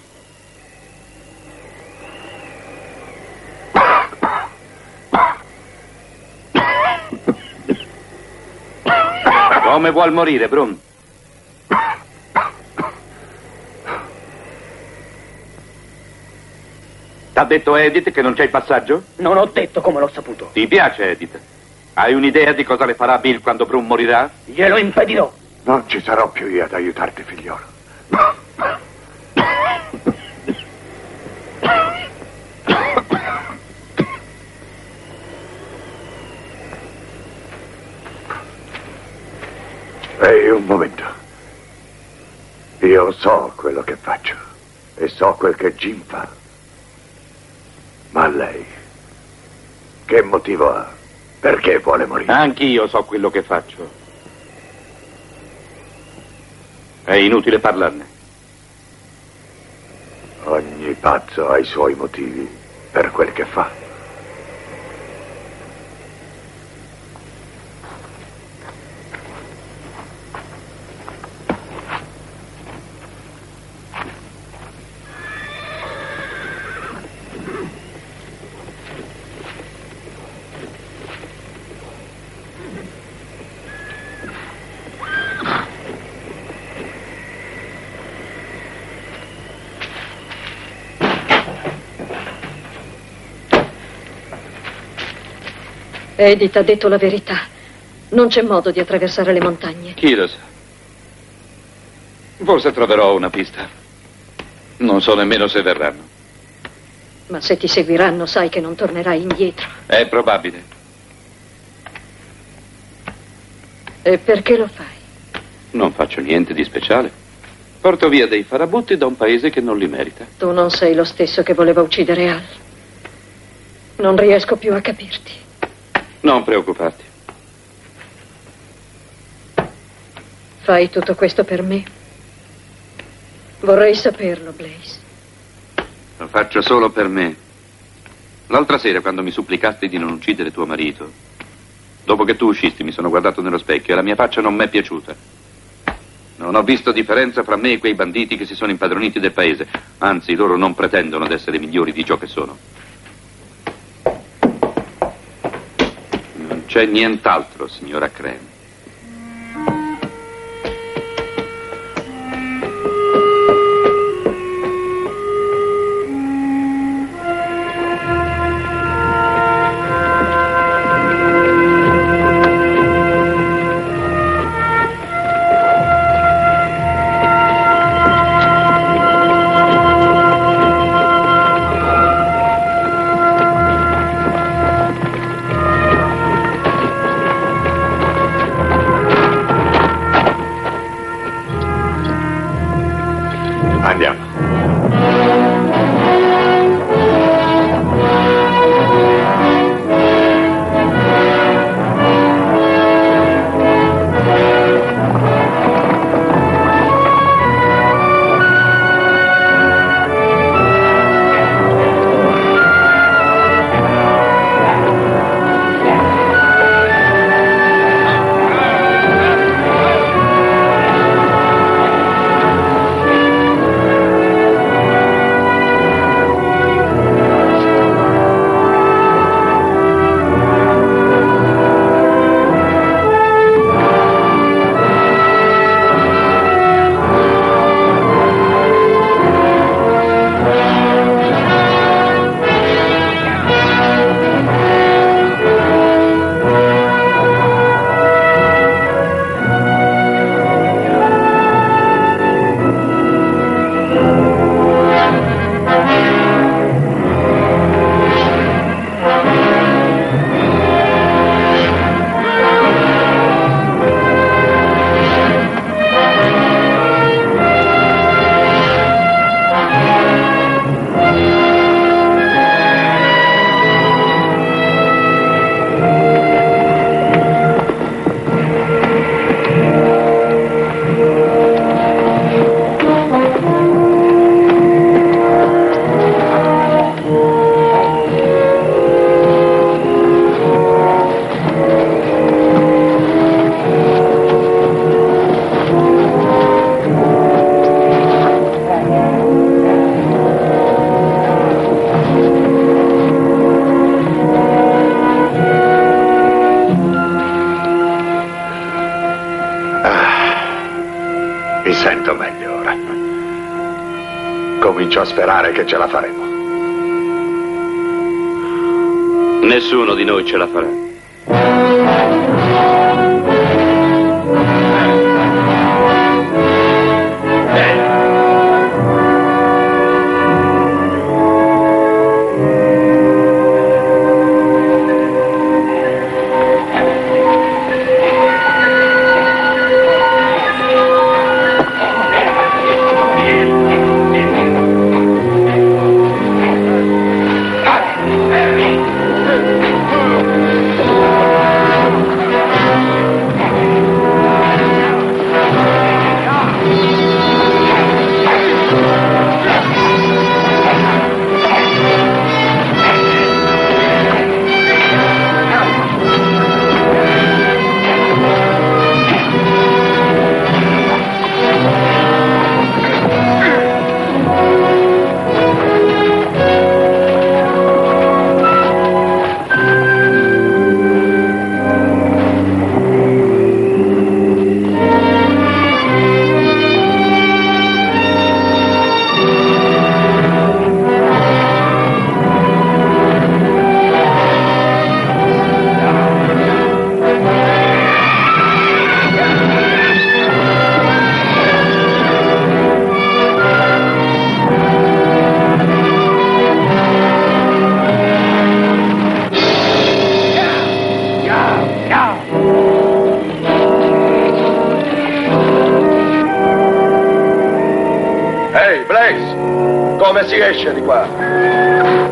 Come vuol morire, Brun? T'ha detto Edith che non c'è il passaggio? Non ho detto come l'ho saputo. Ti piace, Edith? Hai un'idea di cosa le farà Bill quando Brun morirà? Glielo impedirò. Non ci sarò più io ad aiutarti, figliolo. Ehi, un momento. Io so quello che faccio e so quel che Jim fa. Ma lei, che motivo ha? Perché vuole morire? Anch'io so quello che faccio. È inutile parlarne. Ogni pazzo ha i suoi motivi per quel che fa. Edith ha detto la verità. Non c'è modo di attraversare le montagne. Chi lo sa? Forse troverò una pista. Non so nemmeno se verranno. Ma se ti seguiranno, sai che non tornerai indietro. È probabile. E perché lo fai? Non faccio niente di speciale. Porto via dei farabutti da un paese che non li merita. Tu non sei lo stesso che voleva uccidere Al. Non riesco più a capirti. Non preoccuparti. Fai tutto questo per me? Vorrei saperlo, Blaze. Lo faccio solo per me. L'altra sera, quando mi supplicasti di non uccidere tuo marito, dopo che tu uscisti mi sono guardato nello specchio e la mia faccia non mi è piaciuta. Non ho visto differenza fra me e quei banditi che si sono impadroniti del paese. Anzi, loro non pretendono di essere migliori di ciò che sono. Non c'è nient'altro, signora Crane. Comincio a sperare che ce la faremo. Nessuno di noi ce la farà. Come si esce di qua?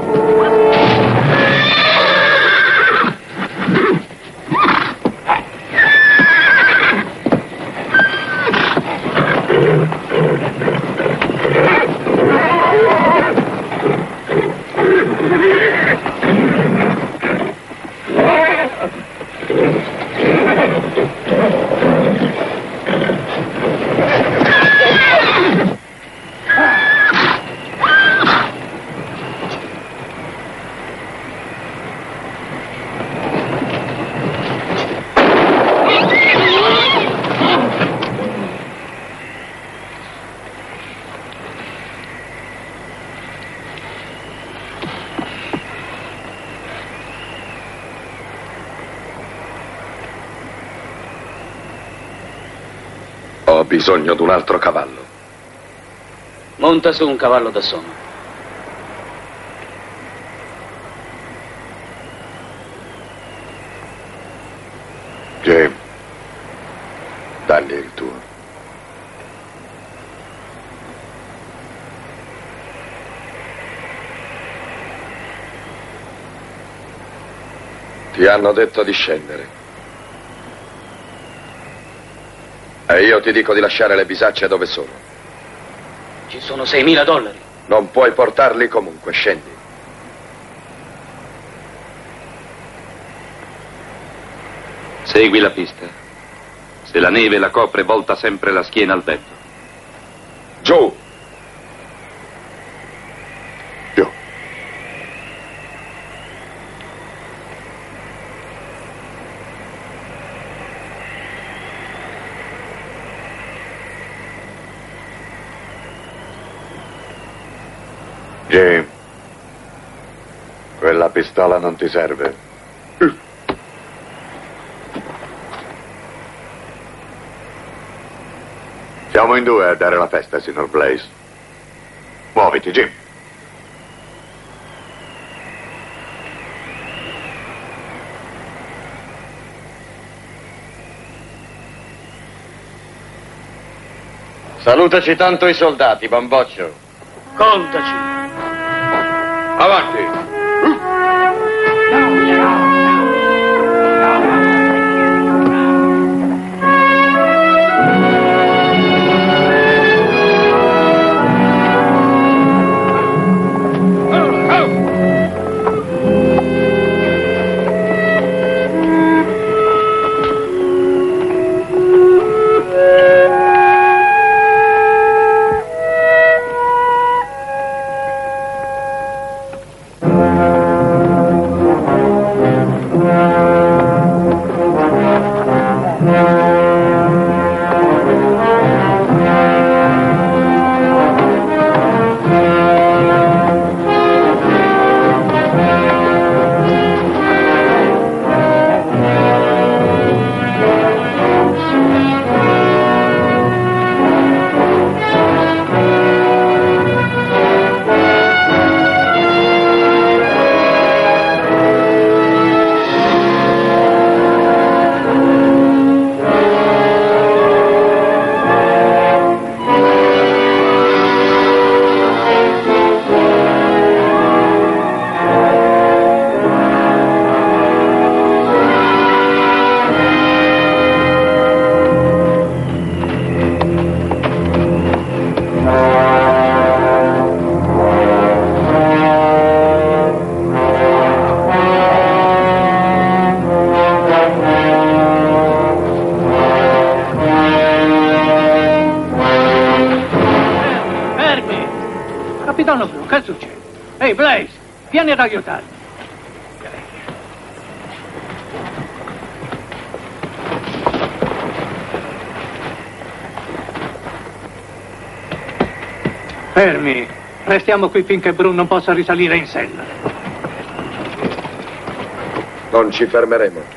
bisogno di un altro cavallo. Monta su un cavallo da sonno. Jim, dagli il tuo. Ti hanno detto di scendere. E io ti dico di lasciare le bisacce dove sono. Ci sono seimila dollari. Non puoi portarli comunque, scendi. Segui la pista. Se la neve la copre, volta sempre la schiena al vento. Giù! Jim, quella pistola non ti serve. Siamo in due a dare la festa, signor Blaze. Muoviti, Jim. Salutaci tanto i soldati, bamboccio. Contaci. Avanti! Capitano Blu, che succede? Ehi, Blaze, vieni ad aiutarmi. Fermi, restiamo qui finché Bru non possa risalire in sella. Non ci fermeremo.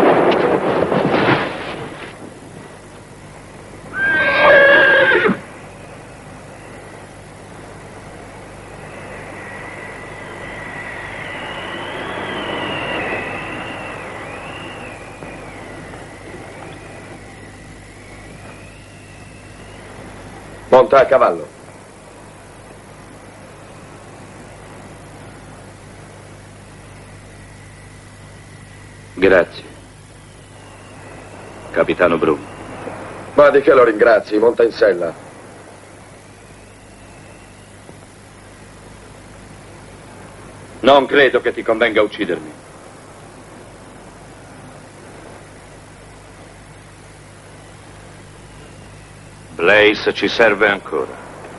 Monta a cavallo. Grazie. Capitano Bru. Ma di che lo ringrazi? Monta in sella. Non credo che ti convenga uccidermi. Blaze ci serve ancora.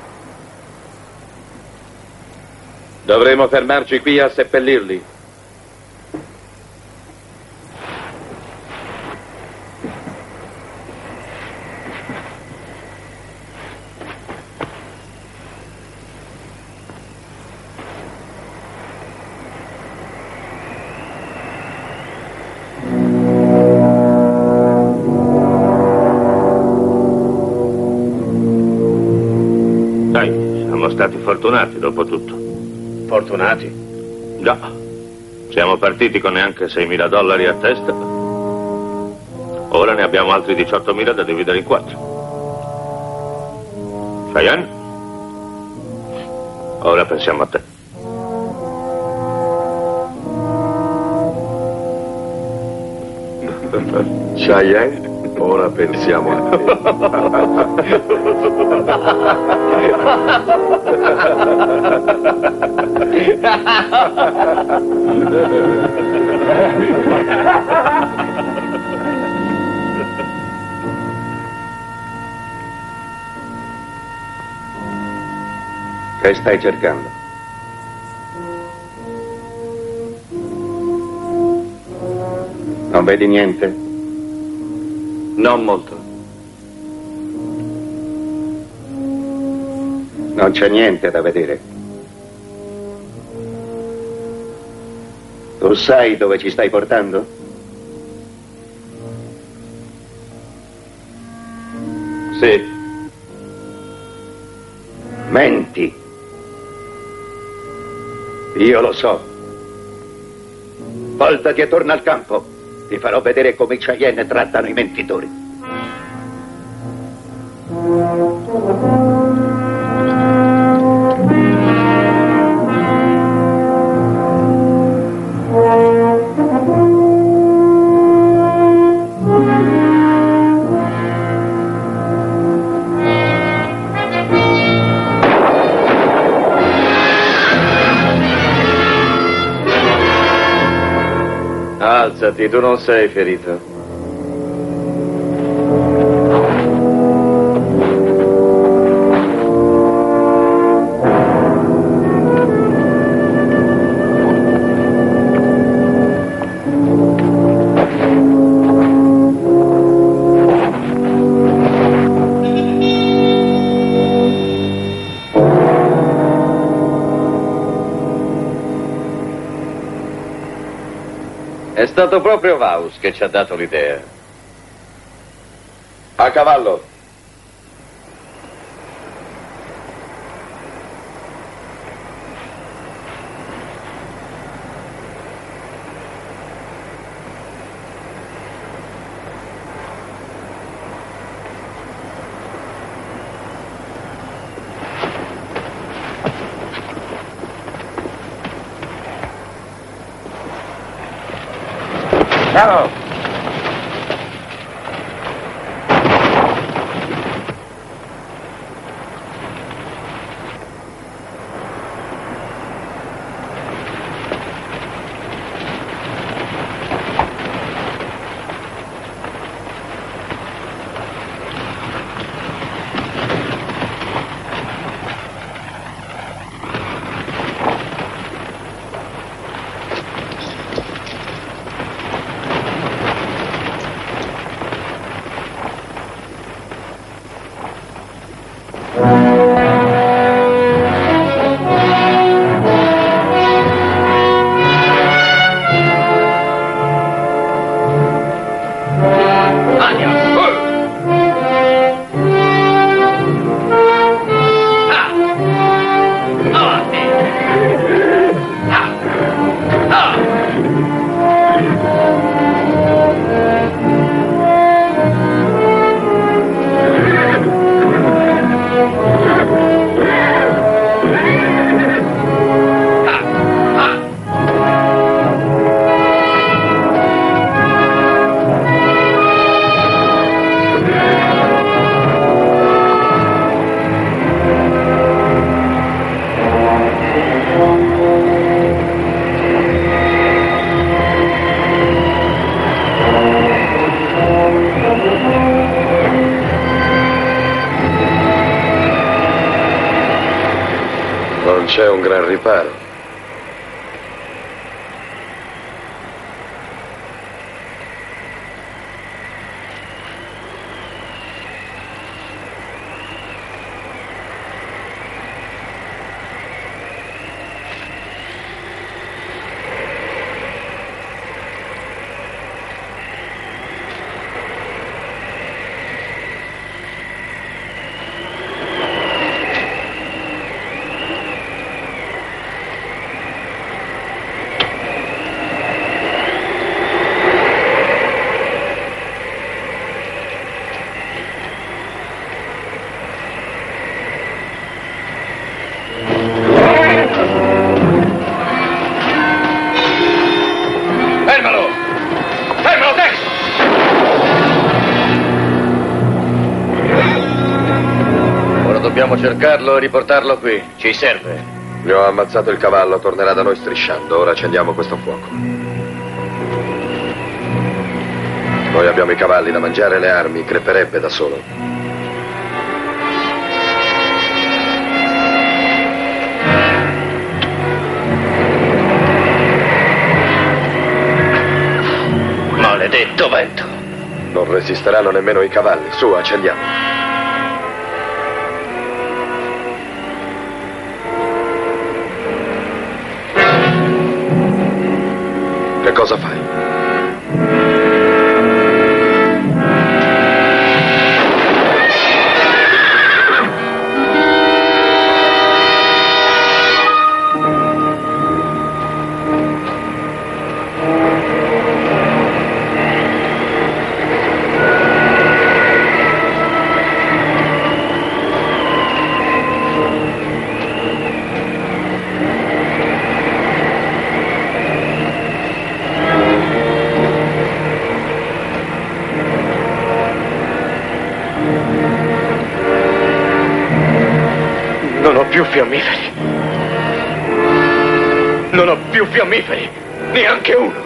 Dovremo fermarci qui a seppellirli. Siamo stati fortunati dopo tutto. Fortunati? Già. Siamo partiti con neanche seimila dollari a testa. Ora ne abbiamo altri diciottomila da dividere in quattro. Cheyenne? Ora pensiamo a te. Cheyenne? Ora pensiamo a Che stai cercando? Non vedi niente? Non molto. Non c'è niente da vedere. Tu sai dove ci stai portando? Sì. Menti. Io lo so. Voltati e torna al campo. Ti farò vedere come i Cheyenne trattano i mentitori. Alzati, tu non sei ferito. È stato proprio Vaus che ci ha dato l'idea. A cavallo. Bravo! Non c'è un gran riparo. Dobbiamo cercarlo e riportarlo qui. Ci serve. Gli ho ammazzato il cavallo, tornerà da noi strisciando. Ora accendiamo questo fuoco. Noi abbiamo i cavalli da mangiare e le armi, creperebbe da solo. Maledetto vento. Non resisteranno nemmeno i cavalli. Su, accendiamo. Che cosa fai? Non ho più fiammiferi. Non ho più fiammiferi. Neanche uno.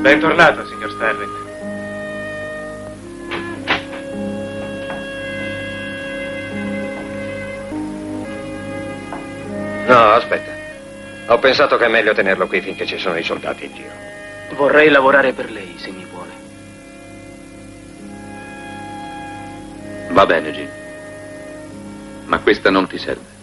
Bentornato, signor Starrett. No, aspetta. Ho pensato che è meglio tenerlo qui finché ci sono i soldati in giro. Vorrei lavorare per lei, se mi vuole. Va bene, Jim. Ma questa non ti serve.